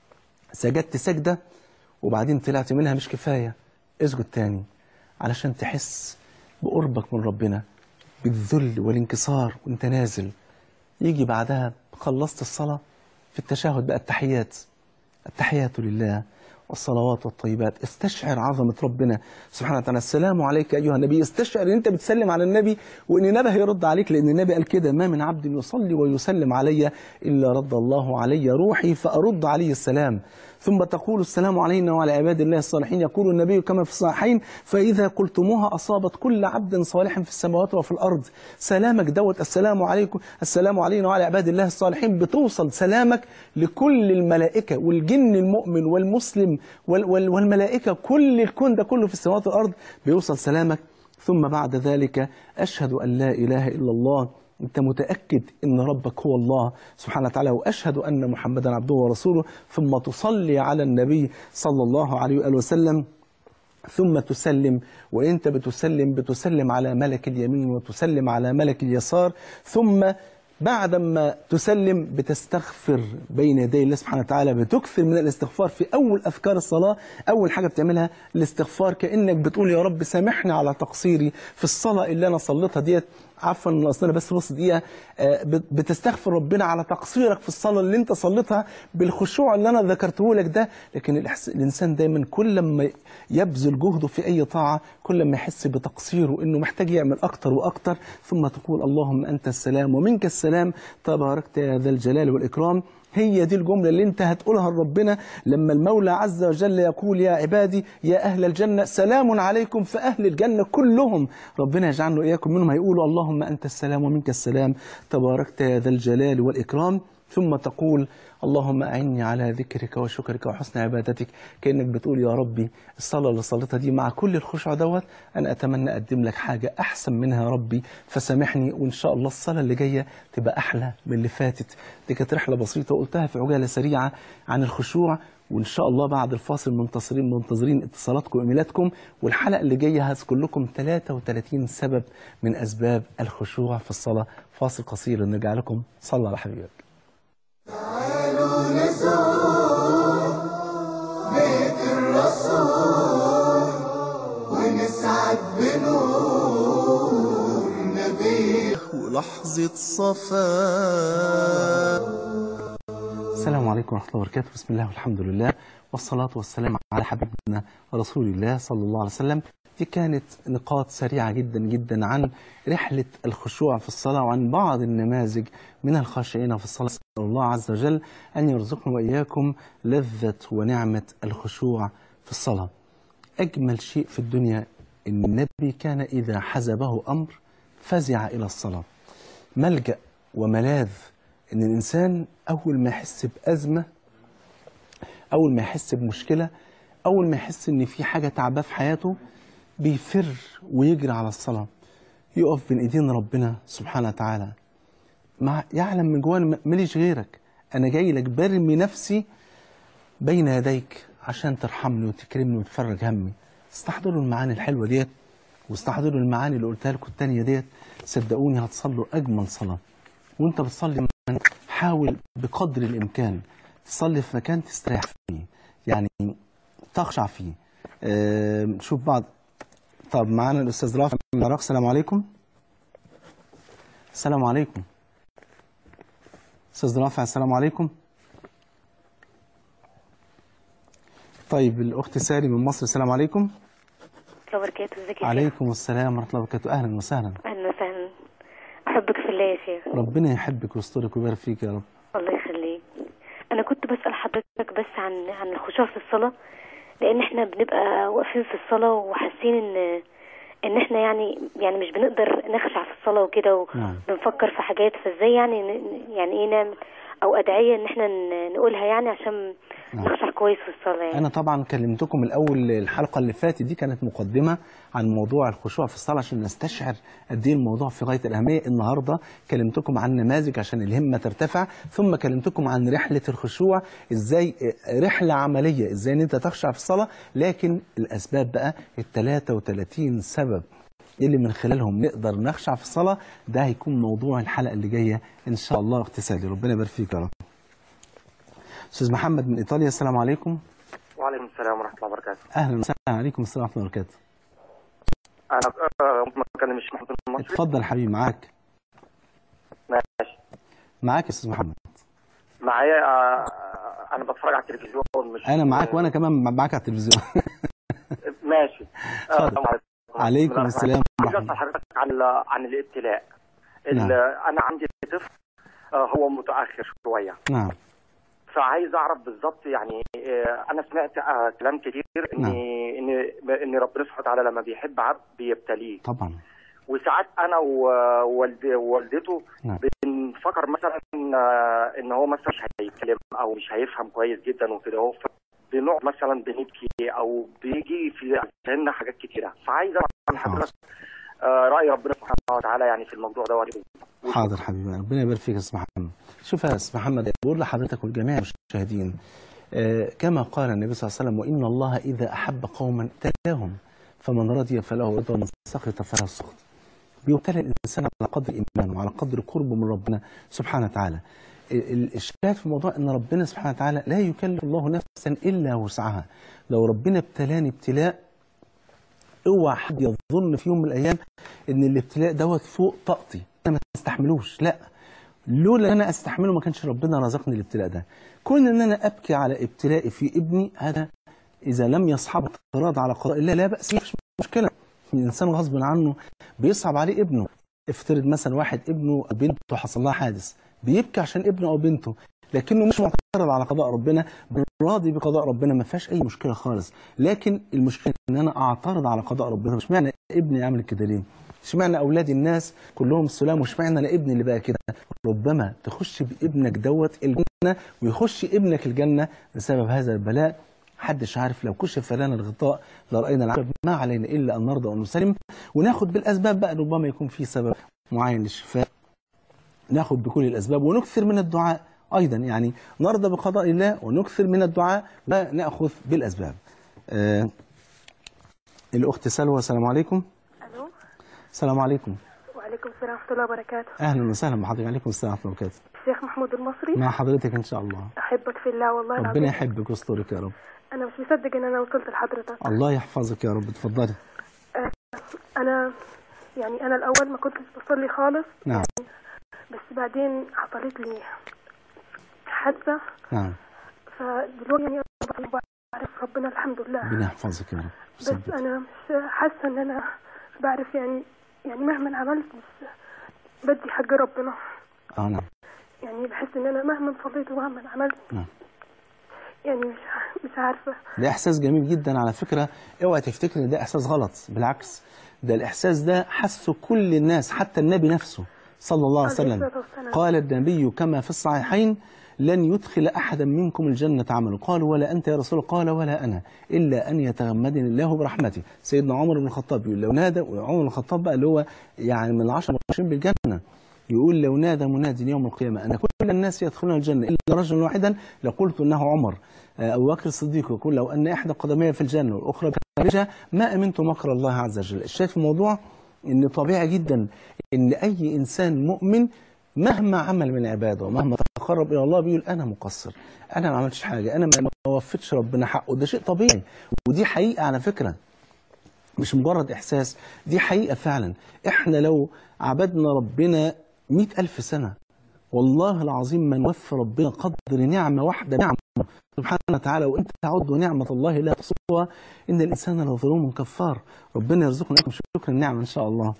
سجدت سجدة وبعدين طلعت منها مش كفاية، اسجد تاني علشان تحس بقربك من ربنا، بالذل والانكسار وانت نازل. يجي بعدها خلصت الصلاة في التشهد بقى التحيات، التحيات لله والصلوات والطيبات. استشعر عظمة ربنا سبحانه وتعالى. السلام عليك أيها النبي. استشعر ان انت بتسلم على النبي وان النبي هيرد عليك، لان النبي قال كده: ما من عبد يصلي ويسلم علي إلا رد الله علي روحي فأرد عليه السلام. ثم تقول: السلام علينا وعلى عباد الله الصالحين. يقول النبي كما في الصحيحين: فإذا قلتموها أصابت كل عبد صالح في السماوات وفي الأرض. سلامك دوت السلام عليكم، السلام علينا وعلى عباد الله الصالحين، بتوصل سلامك لكل الملائكة والجن المؤمن والمسلم وال وال والملائكة، كل الكون ده كله في السماوات والأرض بيوصل سلامك. ثم بعد ذلك أشهد أن لا إله إلا الله، أنت متأكد أن ربك هو الله سبحانه وتعالى، وأشهد أن محمدا عبده ورسوله. ثم تصلي على النبي صلى الله عليه وآله وسلم، ثم تسلم. وأنت بتسلم بتسلم على ملك اليمين وتسلم على ملك اليسار. ثم بعدما تسلم بتستغفر بين يدي الله سبحانه وتعالى، بتكثر من الاستغفار في أول أذكار الصلاة. أول حاجة بتعملها الاستغفار، كأنك بتقول: يا رب سامحني على تقصيري في الصلاة اللي أنا صليتها ديت. عفوا أصل أنا بس نص دقيقة. بتستغفر ربنا على تقصيرك في الصلاة اللي أنت صليتها بالخشوع اللي أنا ذكرته لك ده. لكن الإنسان دايما كل ما يبذل جهده في أي طاعة كل ما يحس بتقصيره، إنه محتاج يعمل أكتر وأكتر. ثم تقول: اللهم أنت السلام ومنك السلام تباركت يا ذا الجلال والإكرام. هي دي الجملة اللي انت هتقولها لربنا لما المولى عز وجل يقول: يا عبادي يا أهل الجنة سلام عليكم. فأهل الجنة كلهم ربنا يجعلنا وإياكم منهم هيقولوا: اللهم أنت السلام ومنك السلام تباركت يا ذا الجلال والإكرام. ثم تقول: اللهم أعني على ذكرك وشكرك وحسن عبادتك. كأنك بتقول: يا ربي الصلاة اللي صليتها دي مع كل الخشوع دوت أنا أتمنى أقدم لك حاجة أحسن منها يا ربي فسامحني، وإن شاء الله الصلاة اللي جاية تبقى أحلى من اللي فاتت. دي كانت رحلة بسيطة وقلتها في عجالة سريعة عن الخشوع، وإن شاء الله بعد الفاصل منتصرين منتظرين اتصالاتكم وإيميلاتكم. والحلقة اللي جاية هذكر لكم ثلاثة وثلاثين سبب من أسباب الخشوع في الصلاة. فاصل قصير نرجع لكم. صلى على حبيبك. تعالوا نزور بيت الرسول ونسعد بنور نبيه ولحظة صفاء. السلام عليكم ورحمة الله وبركاته. بسم الله والحمد لله والصلاة والسلام على حبيبنا رسول الله صلى الله عليه وسلم. دي كانت نقاط سريعة جدا جدا عن رحلة الخشوع في الصلاة وعن بعض النماذج من الخاشعين في الصلاة. أسأل الله عز وجل أن يرزقنا وإياكم لذة ونعمة الخشوع في الصلاة. أجمل شيء في الدنيا إن النبي كان إذا حزبه أمر فزع إلى الصلاة. ملجأ وملاذ إن الإنسان أول ما يحس بأزمة، أول ما يحس بمشكلة، أول ما يحس إن في حاجة تعباه في حياته بيفر ويجري على الصلاة، يقف بين إيدين ربنا سبحانه وتعالى، مع يعلم من جواه ماليش غيرك، أنا جاي لك برمي نفسي بين يديك عشان ترحمني وتكرمني وتفرج همي. استحضروا المعاني الحلوة ديت واستحضروا المعاني اللي قلتها لكم التانية ديت، صدقوني هتصلوا أجمل صلاة. وانت بتصلي حاول بقدر الإمكان تصلي في مكان تستريح فيه، يعني تخشع فيه. أه نشوف بعض. طب معانا الأستاذ رافع من العراق. السلام عليكم. السلام عليكم أستاذ رافع. السلام عليكم. طيب الأخت ساري من مصر. السلام عليكم. ورحمة الله وبركاته. ازيك يا شيخ؟ عليكم السلام ورحمة الله وبركاته. أهلا وسهلا. أهلا وسهلا. أحبك في الله يا شيخ. ربنا يحبك ويسترك ويبارك فيك يا رب. الله يخليك. أنا كنت بسأل حضرتك بس عن عن الخشوع في الصلاة، لأن احنا بنبقى واقفين في الصلاة وحاسين إن إن احنا يعني يعني مش بنقدر نخشع في الصلاة وكده، وبنفكر في حاجات، فازاي يعني يعني إيه نعمل او ادعيه ان احنا ن- نقولها يعني عشان نعم. نخشع كويس في الصلاه يعني. أنا طبعا كلمتكم الأول، الحلقة اللي فاتت دي كانت مقدمة عن موضوع الخشوع في الصلاة عشان نستشعر قد إيه الموضوع في غاية الأهمية. النهاردة كلمتكم عن نماذج عشان الهمة ترتفع، ثم كلمتكم عن رحلة الخشوع، إزاي رحلة عملية، إزاي إن أنت تخشع في الصلاة. لكن الأسباب بقى ال ثلاثة وثلاثين سبب اللي من خلالهم نقدر نخشع في الصلاة، ده هيكون موضوع الحلقة اللي جاية إن شاء الله. اغتسالي، ربنا يبارك فيك يا رب. أستاذ محمد من إيطاليا، السلام عليكم. وعليكم السلام ورحمة الله وبركاته. أهلا وسهلا. عليكم السلام ورحمة الله وبركاته. أنا آه، ممكن أتكلم الشيخ محمود المصري؟ اتفضل حبيبي، معاك ماشي. معاك يا أستاذ محمد. معايا. آه، أنا بتفرج على التلفزيون مش أنا معاك، وأنا كمان معاك على التلفزيون. ماشي. آه، اتفضل. السلام عليكم. عليكم السلام عايز ورحمة أسأل الله. حضرتك عن ال- عن الابتلاء. ال- نعم. أنا عندي طفل آه، هو متأخر شوية، نعم فعايز أعرف بالظبط يعني. آه، أنا سمعت آه، كلام كتير إن نعم. إن إن ربنا سبحانه وتعالى لما بيحب عبد بيبتليه، طبعا. وساعات انا ووالد- ووالدته نعم. بنفكر مثلا آه، ان هو مثلا مش هيتكلم او مش هيفهم كويس جدا وكده، هو بنقعد مثلا بنبكي او بيجي في ذهننا حاجات كتيره. فعايز اعرف عن حضرتك آه، راي ربنا سبحانه وتعالى يعني في الموضوع ده. حاضر حبيبي، ربنا يبارك فيك يا أستاذ محمد. شوف يا أستاذ محمد، بقول لحضرتك والجميع المشاهدين، آه كما قال النبي صلى الله عليه وسلم: وإن الله إذا أحب قوما ابتلاهم فمن رضي فله رضا ومن سخط فله سخط. بيبتلى الإنسان على قدر إيمانه وعلى قدر قربه من ربنا سبحانه وتعالى. الشاهد في الموضوع ان ربنا سبحانه وتعالى لا يكلف الله نفسا الا وسعها. لو ربنا ابتلاني ابتلاء، اوعى حد يظن في يوم من الايام ان الابتلاء دوت فوق طاقتي انا ما استحملوش. لا، لولا انا استحمله ما كانش ربنا رزقني الابتلاء ده. كون ان انا ابكي على ابتلائي في ابني، هذا اذا لم يصحب اعتراض على قضاء الله لا باس، مش مشكله. الانسان غصب عنه بيصعب عليه ابنه. افترض مثلا واحد ابنه او بنته حصل لها حادث، بيبكي عشان ابنه او بنته، لكنه مش معترض على قضاء ربنا، راضي بقضاء ربنا، ما فيهاش اي مشكله خالص. لكن المشكله ان انا اعترض على قضاء ربنا. مش معنى ابني يعمل كده ليه؟ مش معنى اولاد الناس كلهم سلام، ومش معنى انا ابني اللي بقى كده. ربما تخش بابنك دوت الجنه ويخش ابنك الجنه بسبب هذا البلاء. محدش عارف، لو كشف لنا الغطاء لراينا العجب. ما علينا الا ان نرضى ونسلم وناخد بالاسباب بقى. ربما يكون في سبب معين للشفاء، ناخد بكل الاسباب ونكثر من الدعاء ايضا. يعني نرضى بقضاء الله ونكثر من الدعاء وناخذ بالاسباب. آه الاخت سلوى، السلام عليكم. الو. السلام عليكم. وعليكم السلام ورحمه الله وبركاته. اهلا وسهلا بحضرتك. عليكم السلام ورحمه الله وبركاته. الشيخ محمود المصري. مع حضرتك ان شاء الله. احبك في الله والله ربنا العظيم. يحبك ويسترك يا رب. انا مش مصدق ان انا وصلت لحضرتك. الله يحفظك يا رب. اتفضلي. آه، انا يعني انا الاول ما كنتش بصلي خالص. نعم. يعني بس بعدين حصلت لي حادثه. نعم. فدلوقتي يعني أنا بعرف ربنا الحمد لله. ربنا يحفظك يا رب. بس انا مش حاسه ان انا بعرف يعني يعني مهما عملت مش بدي حق ربنا. اه نعم. يعني بحس ان انا مهما صليت ومهما عملت نعم. يعني مش مش عارفه. ده احساس جميل جدا على فكره. اوعى تفتكر ان ده احساس غلط، بالعكس ده الاحساس ده حسه كل الناس، حتى النبي نفسه صلى الله عليه وسلم قال النبي كما في الصحيحين: لن يدخل احدا منكم الجنه عمله. قالوا: ولا انت يا رسول الله؟ قال: ولا انا، الا ان يتغمدني الله برحمته. سيدنا عمر بن الخطاب يقول: لو نادى، وعمر بن الخطاب بقى اللي هو يعني من العشر المبشرين بالجنه، يقول: لو نادى مناد يوم القيامه ان كل الناس يدخلون الجنه الا رجلا واحدا لقلت انه عمر. ابو بكر الصديق يقول: لو ان احدى قدمي في الجنه والاخرى خارجها ما امنت مكر الله عز وجل. الشاهد في الموضوع ان طبيعي جدا ان اي انسان مؤمن مهما عمل من عباده ومهما تقرب الى الله بيقول: انا مقصر، انا ما عملتش حاجه، انا ما وفيتش ربنا حقه. ده شيء طبيعي، ودي حقيقه على فكره، مش مجرد احساس، دي حقيقه فعلا. احنا لو عبدنا ربنا مئة ألف سنه والله العظيم ما نوفي ربنا قدر نعمه واحده نعمه سبحانه وتعالى. وانت تعدوا نعمه الله لا تحصوها ان الانسان لظلوم كفار. ربنا يرزقنا لكم شكر النعمه ان شاء الله.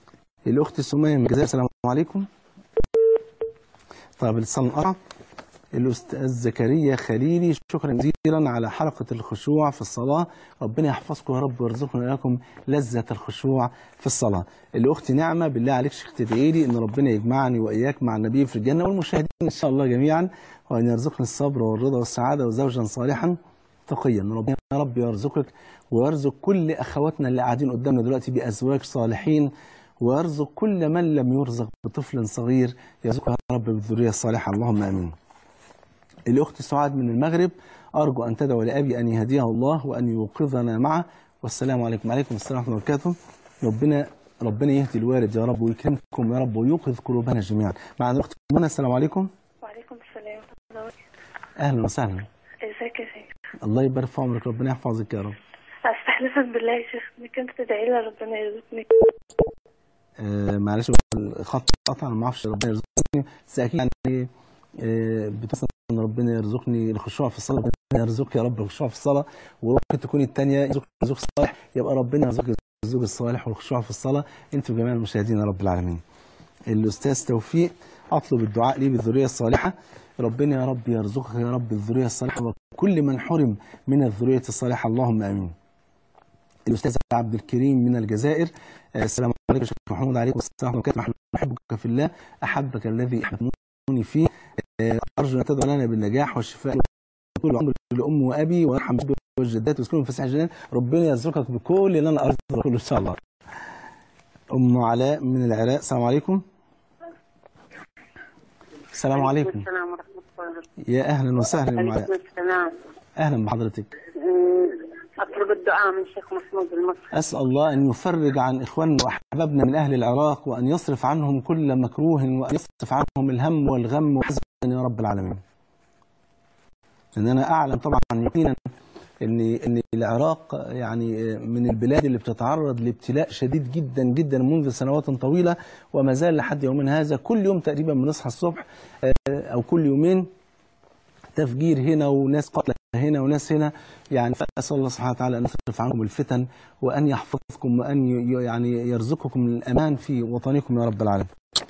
الاخت سميه من الجزائر، السلام عليكم. طيب الاتصال انقطع. الأستاذ زكريا خليلي، شكرا جزيلا على حلقة الخشوع في الصلاة. ربنا يحفظكم يا رب ويرزقنا إياكم لذة الخشوع في الصلاة. الأخت نعمة، بالله عليك شيخ تدعي لي إن ربنا يجمعني وإياك مع النبي في الجنة والمشاهدين إن شاء الله جميعا، وأن يرزقني الصبر والرضا والسعادة وزوجا صالحا تقيا. ربنا يا رب يرزقك ويرزق كل أخواتنا اللي قاعدين قدامنا دلوقتي بأزواج صالحين، ويرزق كل من لم يرزق بطفل صغير يرزقه يا رب بالذرية الصالحة، اللهم آمين. الأخت سعاد من المغرب، أرجو أن تدعو لأبي أن يهديه الله وأن يوقظنا معه. والسلام عليكم. وعليكم السلام ورحمة الله وبركاته. ربنا ربنا يهدي الوالد يا رب ويكرمكم يا رب ويوقظ قلوبنا جميعا. معنا الأخت منى، السلام عليكم. وعليكم السلام ورحمة الله وبركاته. أهلا وسهلا. ازيك يا شيخ؟ الله يبارك في عمرك، ربنا يحفظك يا رب. استحلفك بالله يا شيخ انك انت تدعي لي ربنا يرزقني. آه معلش الخط قطع، ما اعرفش ربنا يرزقني، بس اكيد يعني آه بتصل ان ربنا يرزقني الخشوع في الصلاه، ربنا يرزقك يا رب الخشوع في الصلاه، وممكن تكون الثانيه يرزقك الزوج الصالح، يبقى ربنا يرزقك الزوج الصالح والخشوع في الصلاه انتوا جميع المشاهدين يا رب العالمين. الاستاذ توفيق، اطلب الدعاء لي بالذريه الصالحه، ربنا يا رب يرزقك يا رب الذريه الصالحه وكل من حرم من الذريه الصالحه، اللهم امين. الاستاذ عبد الكريم من الجزائر، السلام عليكم يا شيخ محمود. عليكم السلام ورحمه الله وبركاته. احبك في الله، احبك الذي احببتني فيه، ارجو ان تدعو لنا بالنجاح والشفاء طول العمر لامي وابي، ويرحم ابي والجدات ويسكنهم في فسيح الجنان، ربنا يرزقك بكل اللي انا ارزقه كله ان شاء الله. ام علاء من العراق، السلام عليكم. السلام عليكم. السلام ورحمه الله. يا اهلا وسهلا ام علاء. السلام. اهلا بحضرتك. أطلب الدعاء من الشيخ محمود المصري. أسأل الله أن يفرج عن إخواننا وأحبابنا من أهل العراق، وأن يصرف عنهم كل مكروه، وأن يصرف عنهم الهم والغم والحزن يا رب العالمين. لأن أنا أعلم طبعا يقينا أن أن العراق يعني من البلاد اللي بتتعرض لابتلاء شديد جدا جدا منذ سنوات طويلة، وما زال لحد يومنا هذا كل يوم تقريبا بنصحى الصبح أو كل يومين تفجير هنا وناس قتلى هنا وناس هنا، يعني فأسأل الله سبحانه وتعالى أن يصرف عنكم الفتن وأن يحفظكم وأن يعني يرزقكم الأمان في وطنكم يا رب العالمين.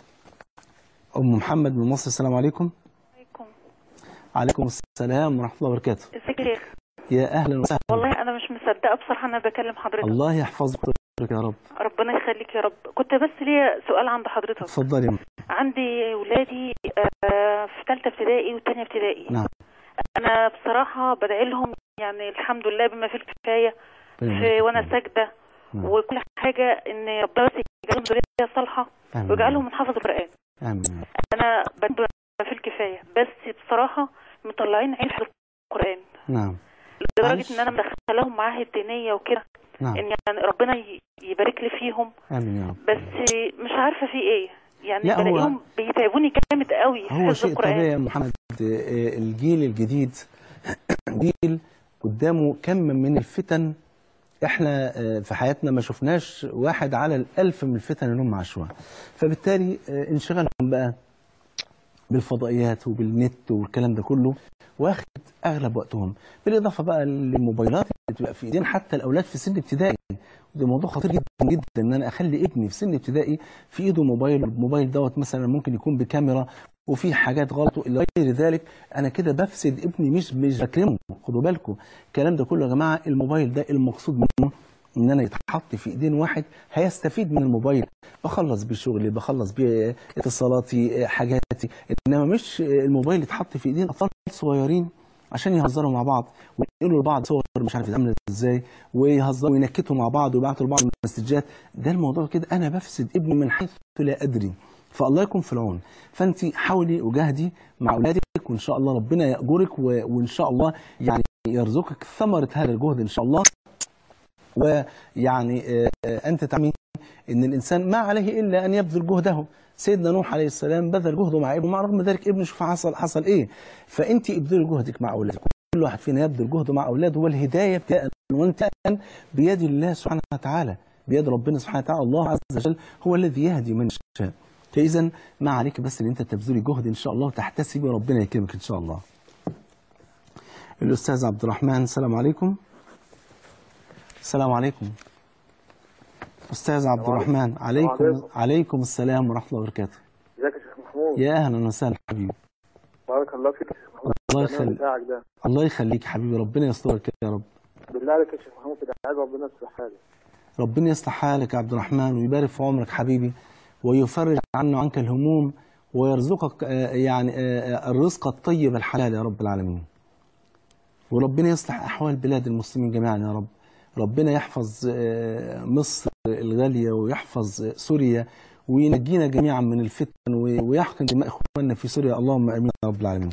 أم محمد من مصر، السلام عليكم. عليكم. عليكم السلام ورحمة الله وبركاته. ازيك يا شيخ؟ يا أهلا وسهلا. والله أنا مش مصدقة بصراحة أنا بكلم حضرتك. الله يحفظك يا رب. ربنا يخليك يا رب. كنت بس ليا سؤال عند حضرتك. اتفضلي. عندي ولادي في ثالثة ابتدائي وثانية ابتدائي. نعم. أنا بصراحة بدعي لهم يعني الحمد لله بما فيه الكفاية في وأنا ساجدة وكل حاجة إن ربنا يجعلهم ذرية صالحة ويجعلهم من حفظ القرآن. آمين. أنا بما فيه الكفاية، بس بصراحة مطلعين عين في القرآن. نعم. لدرجة إن أنا مدخلاهم معاهد دينية وكده. نعم. إن يعني ربنا يبارك لي فيهم. آمين يا رب. بس مش عارفة في إيه. يعني بلاقيهم هو... بيتعبوني جامد قوي في هو حفظ شيء القرآن. طبيعي يا محمد. الجيل الجديد جيل قدامه كم من الفتن احنا في حياتنا ما شفناش واحد على الألف من الفتن اللي هم عاشوها، فبالتالي انشغالهم بقى بالفضائيات وبالنت والكلام ده كله واخد اغلب وقتهم، بالاضافه بقى للموبايلات اللي بتبقى في ايدين حتى الاولاد في سن ابتدائي. ده موضوع خطير جدا جدا ان انا اخلي ابني في سن ابتدائي في ايده موبايل، الموبايل دوت مثلا ممكن يكون بكاميرا وفي حاجات غلط الى غير ذلك، انا كده بفسد ابني مش مش بكرمه. خدوا بالكم الكلام ده كله يا جماعه. الموبايل ده المقصود منه ان انا يتحط في ايدين واحد هيستفيد من الموبايل، بخلص بيه شغلي، بخلص بيه اتصالاتي، حاجاتي، انما مش الموبايل يتحط في ايدين اطفال صغيرين عشان يهزروا مع بعض ويقولوا لبعض صور مش عارف عامله ازاي ويهزروا وينكتوا مع بعض ويبعتوا لبعض مسجات. ده الموضوع كده انا بفسد ابني من حيث لا ادري، فالله يكون في العون. فانت حاولي وجاهدي مع اولادك وان شاء الله ربنا يأجرك وان شاء الله يعني يرزقك ثمره هذا الجهد ان شاء الله. ويعني انت تعلمي ان الانسان ما عليه الا ان يبذل جهده. سيدنا نوح عليه السلام بذل جهده مع ابنه، مع رغم ذلك ابنه شوف حصل حصل ايه. فانت ابذلي جهدك مع اولادك، كل واحد فينا يبذل جهده مع اولاده، والهدايه وانت بيد الله سبحانه وتعالى، بيد ربنا سبحانه وتعالى. الله عز وجل هو الذي يهدي من يشاء. فاذا ما عليك بس ان انت تبذلي جهد ان شاء الله وتحتسبي وربنا يكرمك ان شاء الله. الاستاذ عبد الرحمن، السلام عليكم. السلام عليكم. أستاذ عبد الرحمن، عليكم عليكم السلام ورحمة الله وبركاته. ازيك يا شيخ محمود؟ يا أهلا وسهلا حبيبي. لو بارك الله فيك. الله يخليك. الله يخليك حبيبي، ربنا يسترك يا رب. بالله عليك يا شيخ محمود كده عايز ربنا يصلح حالك. ربنا يصلح حالك يا عبد الرحمن ويبارك في عمرك حبيبي، ويفرج عنه عنك الهموم، ويرزقك يعني الرزق الطيب الحلال يا رب العالمين. وربنا يصلح أحوال بلاد المسلمين جميعا يا رب. ربنا يحفظ مصر الغالية ويحفظ سوريا وينجينا جميعا من الفتن ويحقن دماء إخواننا في سوريا، اللهم آمين يا رب العالمين.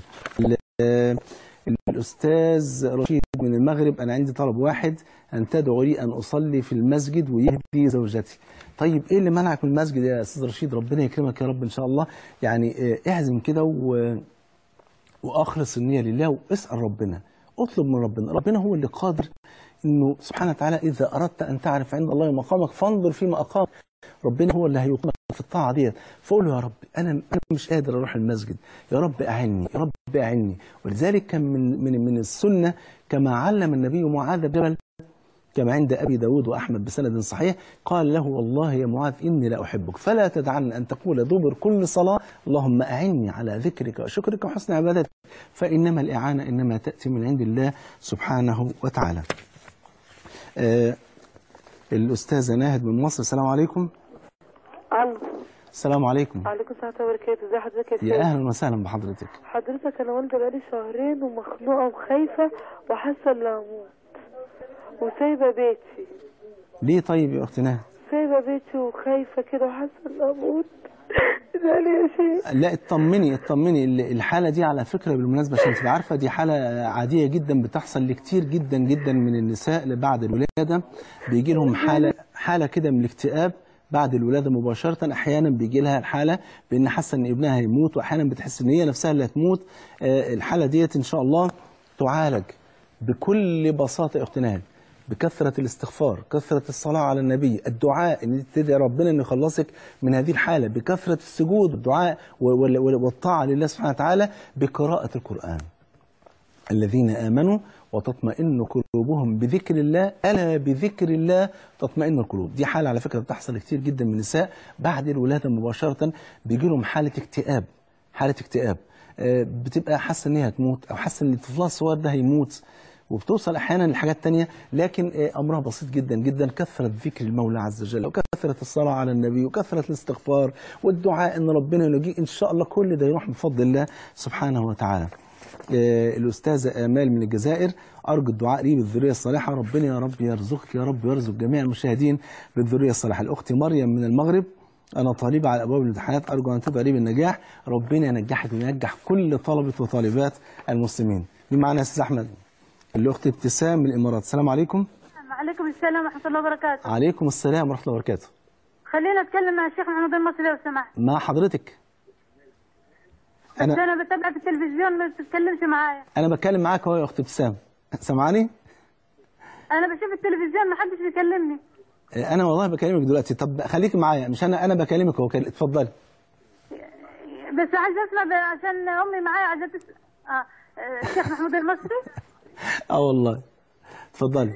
الأستاذ رشيد من المغرب، أنا عندي طلب واحد، أن تدعو لي أن أصلي في المسجد ويهدي زوجتي. طيب إيه اللي منعك من المسجد يا أستاذ رشيد؟ ربنا يكرمك يا رب إن شاء الله. يعني اعزم كده و... وأخلص النية لله واسأل ربنا، اطلب من ربنا. ربنا هو اللي قادر إنه سبحانه وتعالى إذا أردت أن تعرف عند الله مقامك فانظر فيما أقام. ربنا هو اللي هيقيمك في الطاعة ديت. فقول له يا رب أنا أنا مش قادر أروح المسجد، يا رب أعني، يا رب أعني. ولذلك كان من من من السنة كما علم النبي معاذ بن جبل كما عند أبي داود وأحمد بسند صحيح، قال له والله يا معاذ إني لا أحبك فلا تدعن أن تقول دبر كل صلاة اللهم أعني على ذكرك وشكرك وحسن عبادتك، فإنما الإعانة إنما تأتي من عند الله سبحانه وتعالى. آه الأستاذة ناهد من مصر، السلام عليكم. الو. السلام عليكم. وعليكم السلام وبركاته، ازي حضرتك يا شيخ؟ يا اهلا وسهلا بحضرتك. حضرتك انا والده بقالي شهرين ومخنوقه وخايفه وحاسه اني هموت وسايبه بيتي. ليه طيب يا اخت ناهد؟ سايبه بيتي وخايفه كده وحاسه اني هموت. ده ليه يا شيخ؟ لا اطمني اطمني، الحاله دي على فكره بالمناسبه عشان تبقى عارفه دي حاله عاديه جدا بتحصل لكتير جدا جدا من النساء بعد الولاده، بيجي لهم حاله حاله كده من الاكتئاب بعد الولاده مباشره. احيانا بيجي لها الحاله بان حاسه ان ابنها هيموت، واحيانا بتحس ان هي نفسها اللي هتموت. الحاله ديت ان شاء الله تعالج بكل بساطه يا اخت ناهد، بكثره الاستغفار، كثره الصلاه على النبي، الدعاء ان تدعي ربنا انه يخلصك من هذه الحاله، بكثره السجود والدعاء والطاعه لله سبحانه وتعالى، بقراءه القران. الذين آمنوا وتطمئن قلوبهم بذكر الله ألا بذكر الله تطمئن القلوب. دي حالة على فكرة بتحصل كتير جدا من النساء بعد الولادة مباشرة، بيجي لهم حالة اكتئاب، حالة اكتئاب بتبقى حاسة ان هي هتموت او حاسة ان طفلها الصغير ده هيموت، وبتوصل احيانا لحاجات تانية، لكن امرها بسيط جدا جدا، كثرة ذكر المولى عز وجل وكثرة الصلاة على النبي وكثرة الاستغفار والدعاء ان ربنا ينجيه ان شاء الله، كل ده يروح بفضل الله سبحانه وتعالى. الأستاذة آمال من الجزائر، أرجو الدعاء لي بالذرية الصالحة، ربنا يا رب يرزقك يا رب ويرزق جميع المشاهدين بالذرية الصالحة. الأخت مريم من المغرب، أنا طالبة على أبواب الامتحانات، أرجو أن تدعي لي بالنجاح، ربنا ينجحك وينجح كل طلبة وطالبات المسلمين. مين معنا يا أستاذ أحمد؟ الأخت ابتسام من الإمارات، السلام عليكم. وعليكم السلام ورحمة الله وبركاته. عليكم السلام ورحمة الله وبركاته. خلينا أتكلم مع الشيخ محمود المصري لو سمحت. مع حضرتك. أنا أنا بتابع في التلفزيون ما بتتكلمش معايا. أنا بتكلم معاك أهو يا أخت ابتسام، سامعاني؟ أنا بشوف التلفزيون ما حدش بيكلمني. أنا والله بكلمك دلوقتي، طب خليك معايا، مش أنا أنا بكلمك أهو، اتفضلي. بس عايزة أسمع عشان أمي معايا عايزة تسمع. آه الشيخ محمود المصري. أه والله، اتفضلي.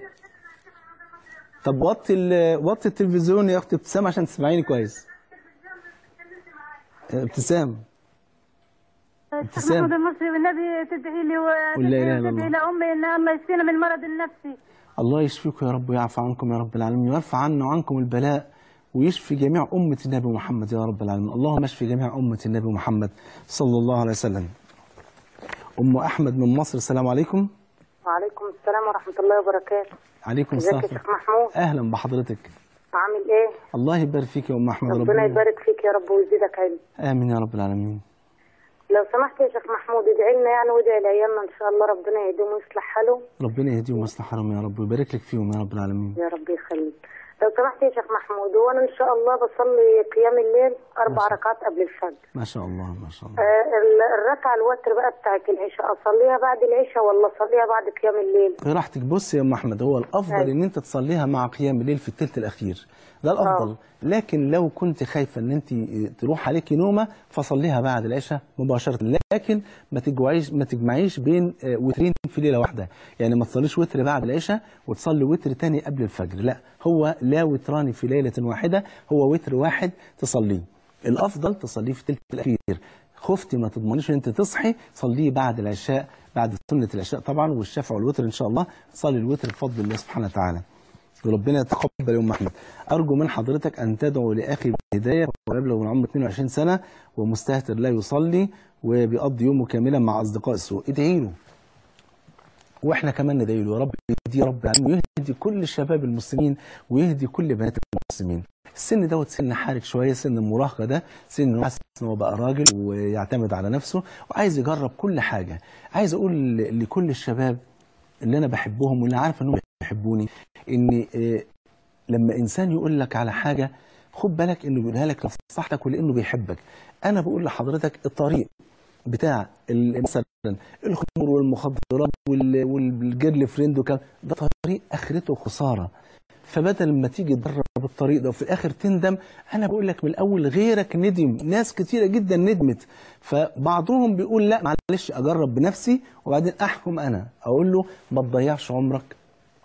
طب وطي وطي التلفزيون يا أخت ابتسام عشان تسمعيني كويس. ابتسام. الشيخ محمود المصري والنبي تدعي لي وتدعي لأمي إن الله يشفينا من المرض النفسي. الله يشفيكم يا رب ويعفو عنكم يا رب العالمين، ويرفع عنا وعنكم البلاء، ويشفي جميع أمة النبي محمد يا رب العالمين. اللهم اشفي جميع أمة النبي محمد صلى الله عليه وسلم. أم أحمد من مصر، السلام عليكم. وعليكم السلام ورحمة الله وبركاته. عليكم السلام. ازيك يا شيخ محمود؟ أهلا بحضرتك. عامل إيه؟ الله يبارك فيك يا أم أحمد. ربنا, ربنا يبارك فيك يا رب ويزيدك علم. آمين يا رب العالمين. لو سمحت يا شيخ محمود ادعي لنا يعني وادعي لعيالنا ان شاء الله ربنا يهديهم ويصلح حالهم. ربنا يهديهم ويصلح حالهم يا رب ويبارك لك فيهم يا رب العالمين. يا رب يخليك. لو سمحت يا شيخ محمود، وانا ان شاء الله بصلي قيام الليل اربع ركعات قبل الفجر. ما شاء الله ما شاء الله. آه الركعه الوتر بقى بتاعت العشاء اصليها بعد العشاء ولا اصليها بعد قيام الليل؟ براحتك. بص يا ام احمد، هو الافضل أي. ان انت تصليها مع قيام الليل في الثلث الاخير، ده الافضل. أوه. لكن لو كنت خايفه ان انت تروح عليكي نومه فصليها بعد العشاء مباشره، لكن ما تجمعيش ما تجمعيش بين وترين في ليله واحده، يعني ما تصليش وتر بعد العشاء وتصلي وتر ثاني قبل الفجر، لا، هو لا وتران في ليله واحده، هو وتر واحد تصليه. الافضل تصليه في الثلث الاخير، خفتي ما تضمنيش ان انت تصحي، صليه بعد العشاء، بعد سنه العشاء طبعا، والشفع والوتر ان شاء الله، صلي الوتر بفضل الله سبحانه وتعالى. وربنا يتقبل يا ام احمد. ارجو من حضرتك ان تدعو لاخي بهدايه، ويبلغ من عمره اثنين وعشرين سنه ومستهتر لا يصلي وبيقضي يومه كاملا مع اصدقاء السوء، ادعي له. واحنا كمان ندعي له يا رب يهدي رب العالمين، ويهدي كل الشباب المسلمين ويهدي كل بنات المسلمين. السن دوت سن حرج شويه، سن المراهقه ده سن حاسس ان هو بقى راجل ويعتمد على نفسه وعايز يجرب كل حاجه. عايز اقول لكل الشباب اللي انا بحبهم واللي عارف انهم بيحبوني ان إيه لما انسان يقول لك على حاجه خد بالك انه بيقولها لك لمصلحتك ولانه بيحبك. انا بقول لحضرتك الطريق بتاع مثلا الخمور والمخدرات والجيرل فريند وكده ده طريق اخرته خساره، فبدل ما تيجي تجرب الطريق ده وفي الاخر تندم، انا بقول لك من الاول غيرك ندم، ناس كتيره جدا ندمت، فبعضهم بيقول لا معلش اجرب بنفسي وبعدين احكم انا. اقول له ما تضيعش عمرك،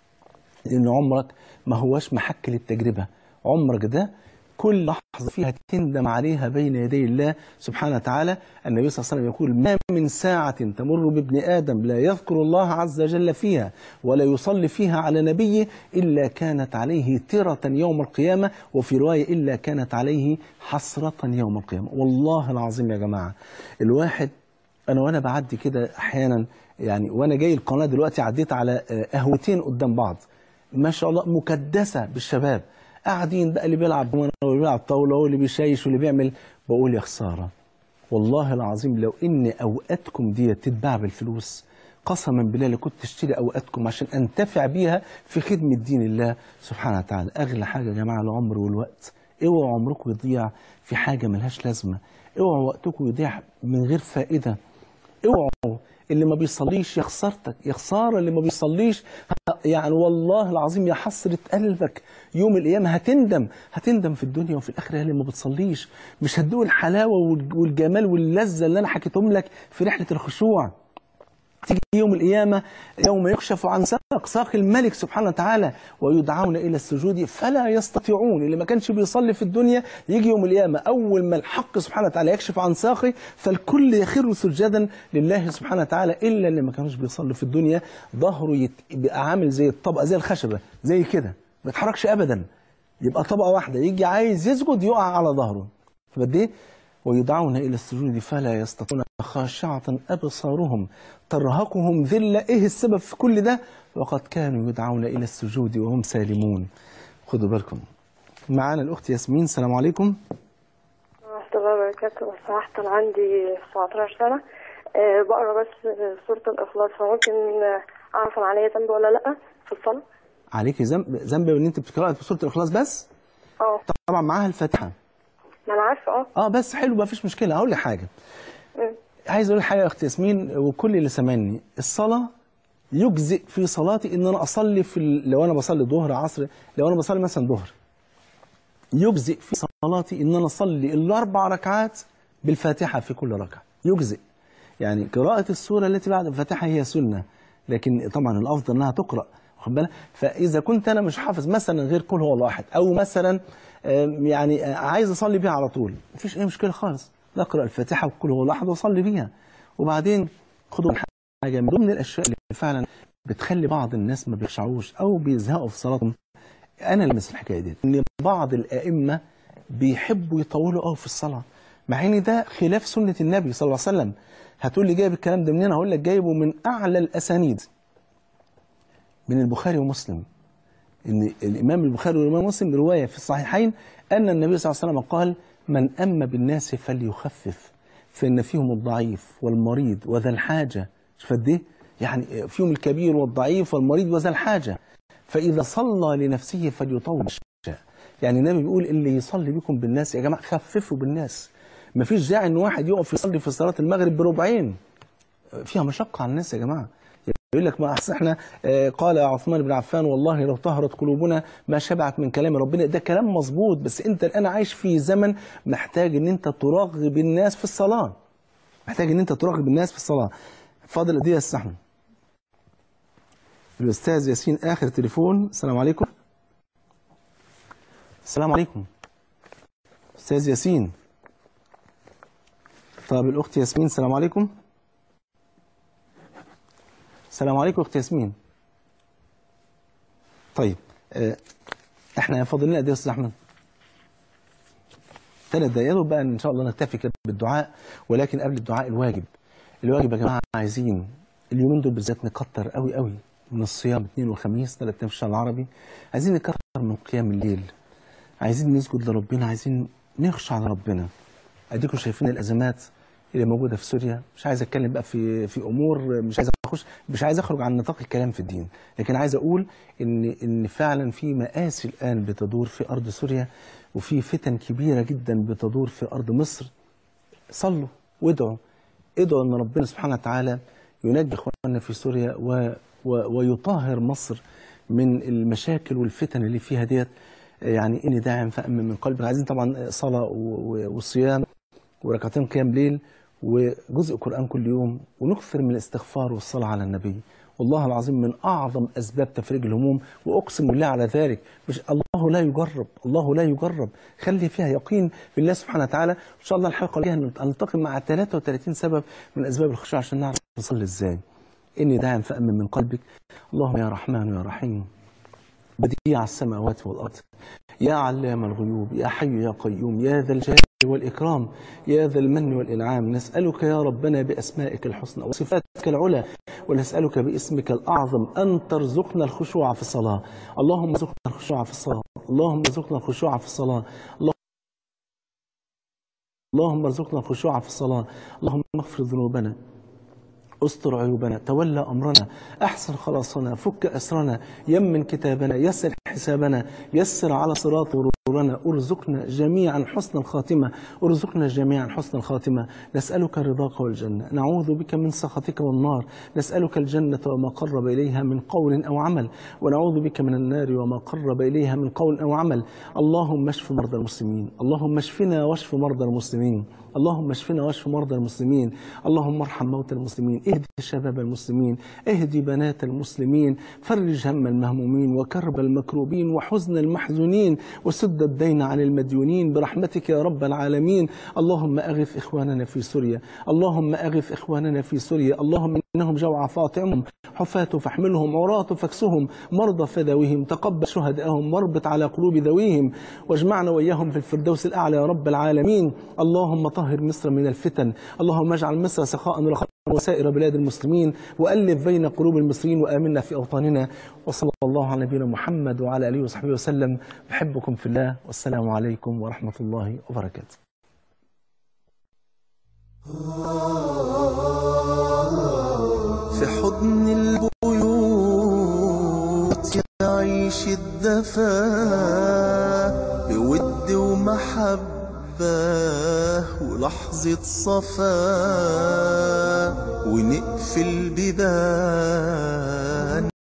لان عمرك ما هوش محك للتجربه، عمرك ده كل لحظه فيها تندم عليها بين يدي الله سبحانه وتعالى. النبي صلى الله عليه وسلم يقول ما من ساعه تمر بابن ادم لا يذكر الله عز وجل فيها ولا يصلي فيها على نبيه الا كانت عليه تره يوم القيامه، وفي روايه الا كانت عليه حسره يوم القيامه. والله العظيم يا جماعه الواحد، انا وانا بعدي كده احيانا يعني وانا جاي القناه دلوقتي عديت على قهوتين قدام بعض ما شاء الله مكدسه بالشباب، قاعدين بقى اللي بيلعب واللي بيلعب طاوله واللي بيشيش واللي بيعمل. بقول يا خساره والله العظيم لو ان اوقاتكم دي تتباع بالفلوس قسما بالله لكنت اشتري اوقاتكم عشان انتفع بيها في خدمه دين الله سبحانه وتعالى. اغلى حاجه يا جماعه العمر والوقت. اوعوا عمركم يضيع في حاجه ملهاش لازمه، اوعوا وقتكم يضيع من غير فائده، اوعوا اللي ما بيصليش يا خسارتك يا خساره اللي ما بيصليش، يعني والله العظيم يا حسره قلبك يوم القيامه هتندم، هتندم في الدنيا وفي الاخره اللي ما بتصليش، مش هتدوق الحلاوه والجمال واللذه اللي انا حكيتهم لك في رحله الخشوع. تيجي يوم القيامه يوم يكشف عن ساق ساق الملك سبحانه وتعالى ويدعون الى السجود فلا يستطيعون. اللي ما كانش بيصلي في الدنيا يجي يوم القيامه اول ما الحق سبحانه وتعالى يكشف عن ساقه فالكل يخر سجدا لله سبحانه وتعالى، الا اللي ما كانوش بيصلي في الدنيا ظهره يبقى عامل زي الطبقه زي الخشبه زي كده ما يتحركش ابدا، يبقى طبقه واحده، يجي عايز يسجد يقع على ظهره. فبد ايه ويدعون الى السجود فلا يستطيعون خاشعه ابصارهم ترهقهم ذله. ايه السبب في كل ده؟ وقد كانوا يدعون الى السجود وهم سالمون. خدوا بالكم. معانا الاخت ياسمين. السلام عليكم. ورحمه الله وبركاته. صراحه انا عندي سبعتاشر سنه أه بقرا بس سوره الاخلاص، فممكن اعرف انا عليا ذنب ولا لا في الصلاه؟ عليكي ذنب ذنب ان انت بتقراي في سوره الاخلاص بس؟ اه طبعا معاها الفاتحه. ما انا عارفه اه اه بس حلو ما فيش مشكله. هقول لك حاجه، م. عايز اقول حاجه يا اخت ياسمين وكل اللي سامعني، الصلاه يجزئ في صلاتي ان انا اصلي في ال... لو انا بصلي ظهر عصر، لو انا بصلي مثلا ظهر يجزئ في صلاتي ان انا اصلي الاربع ركعات بالفاتحه في كل ركعه، يجزئ. يعني قراءه السوره التي بعد الفاتحه هي سنه، لكن طبعا الافضل انها تقرا، واخد بالك؟ فاذا كنت انا مش حافظ مثلا غير قل هو الله احد، او مثلا يعني عايز اصلي بيها على طول، مفيش اي مشكله خالص، نقرا الفاتحه وقل هو الله احد واصلي بيها. وبعدين خدوا حاجه من ضمن الاشياء اللي فعلا بتخلي بعض الناس ما بيخشعوش او بيزهقوا في صلاتهم، انا اللي مثل الحكايه دي، ان بعض الائمه بيحبوا يطولوا قوي في الصلاه، مع ان ده خلاف سنه النبي صلى الله عليه وسلم. هتقول لي جايب الكلام ده منين؟ هقول لك جايبه من اعلى الاسانيد من البخاري ومسلم. ان الامام البخاري والامام مسلم روايه في الصحيحين ان النبي صلى الله عليه وسلم قال: من أم بالناس فليخفف فإن فيهم الضعيف والمريض وذا الحاجة. شوف قد ايه؟ يعني فيهم الكبير والضعيف والمريض وذا الحاجة، فإذا صلى لنفسه فليطول الشاء. يعني النبي بيقول اللي يصلي بكم بالناس يا جماعة خففوا بالناس، مفيش داعي ان واحد يقف يصلي في صلاة المغرب بربعين، فيها مشقة على الناس يا جماعة. يقول لك ما احسن احنا قال عثمان بن عفان: والله لو طهرت قلوبنا ما شبعت من كلام ربنا. ده كلام مظبوط، بس انت الان عايش في زمن محتاج ان انت ترغب الناس في الصلاه، محتاج ان انت ترغب الناس في الصلاه. فاضل قد ايه يا استاذ احمد؟ الاستاذ ياسين اخر تليفون. السلام عليكم. السلام عليكم استاذ ياسين. طب الأخت ياسمين، السلام عليكم. السلام عليكم أخت ياسمين. طيب اه احنا فاضل لنا قد ايه يا أستاذ أحمد؟ ثلاث دقايق بقى إن شاء الله نكتفي كده بالدعاء، ولكن قبل الدعاء الواجب. الواجب يا جماعة عايزين اليومين دول بالذات نكتر قوي قوي من الصيام، اثنين وخميس ثلاث أيام في الشهر العربي. عايزين نكتر من قيام الليل، عايزين نسجد لربنا، عايزين نخشع لربنا. اديكم شايفين الازمات اللي موجوده في سوريا. مش عايز اتكلم بقى في في امور، مش عايز اخش مش عايز اخرج عن نطاق الكلام في الدين، لكن عايز اقول ان ان فعلا في مآسي الان بتدور في ارض سوريا، وفي فتن كبيره جدا بتدور في ارض مصر. صلوا وادعوا، ادعوا ان ربنا سبحانه وتعالى ينجي اخواننا في سوريا و و ويطهر مصر من المشاكل والفتن اللي فيها ديت. يعني اني داعم فأمن من قلبك. عايزين طبعا صلاه وصيام وركعتين قيام ليل وجزء قرآن كل يوم، ونكثر من الاستغفار والصلاة على النبي. والله العظيم من أعظم أسباب تفريج الهموم، وأقسم بالله على ذلك. مش الله لا يجرب، الله لا يجرب. خلي فيها يقين بالله سبحانه وتعالى. إن شاء الله الحلقة الجاية نلتقي مع ثلاثة وثلاثين سبب من أسباب الخشوع عشان نعرف نصلي إزاي. إني داعم فأمن من قلبك. اللهم يا رحمن يا رحيم بديع السماوات والأرض، يا علام الغيوب، يا حي يا قيوم، يا ذا الجلال والإكرام، يا ذا المن والإنعام. نسألك يا ربنا بأسمائك الحسنى وصفاتك العلى، ونسألك باسمك الأعظم أن ترزقنا الخشوع في الصلاة. اللهم ارزقنا الخشوع في الصلاة، اللهم ارزقنا الخشوع في الصلاة، اللهم ارزقنا الخشوع في الصلاة. اللهم اغفر ذنوبنا، استر عيوبنا، تولى أمرنا، أحسن خلاصنا، فك أسرنا، يمن كتابنا، يسر حسابنا، يسر على صراط مرورنا. ارزقنا جميعا حسن الخاتمة، ارزقنا جميعا حسن الخاتمة. نسألك رضاك والجنة، نعوذ بك من سخطك والنار. نسألك الجنة وما قرب إليها من قول أو عمل، ونعوذ بك من النار وما قرب إليها من قول أو عمل. اللهم اشف مرضى المسلمين، اللهم اشفنا واشف مرضى المسلمين، اللهم اشفنا واشف مرضى المسلمين. اللهم ارحم موتى المسلمين، اهدي شباب المسلمين، اهدي بنات المسلمين، فرج هم المهمومين وكرب المكروبين وحزن المحزونين، وسد الدين عن المديونين برحمتك يا رب العالمين. اللهم اغث اخواننا في سوريا، اللهم اغث اخواننا في سوريا. اللهم انهم جوع فاطعمهم، حفاة فاحملهم، عراة فاكسهم، مرضى فداويهم، تقبل شهدائهم واربط على قلوب ذويهم، واجمعنا واياهم في الفردوس الاعلى يا رب العالمين. اللهم طهر مصر من الفتن، اللهم اجعل مصر سخاء رخاء وسائر بلاد المسلمين، وألف بين قلوب المصريين، وآمنا في أوطاننا. وصلى الله على نبينا محمد وعلى آله وصحبه وسلم. أحبكم في الله، والسلام عليكم ورحمة الله وبركاته. في حضن البيوت يعيش الدفا بود ومحبة ولحظة صفا، ونقفل بيبان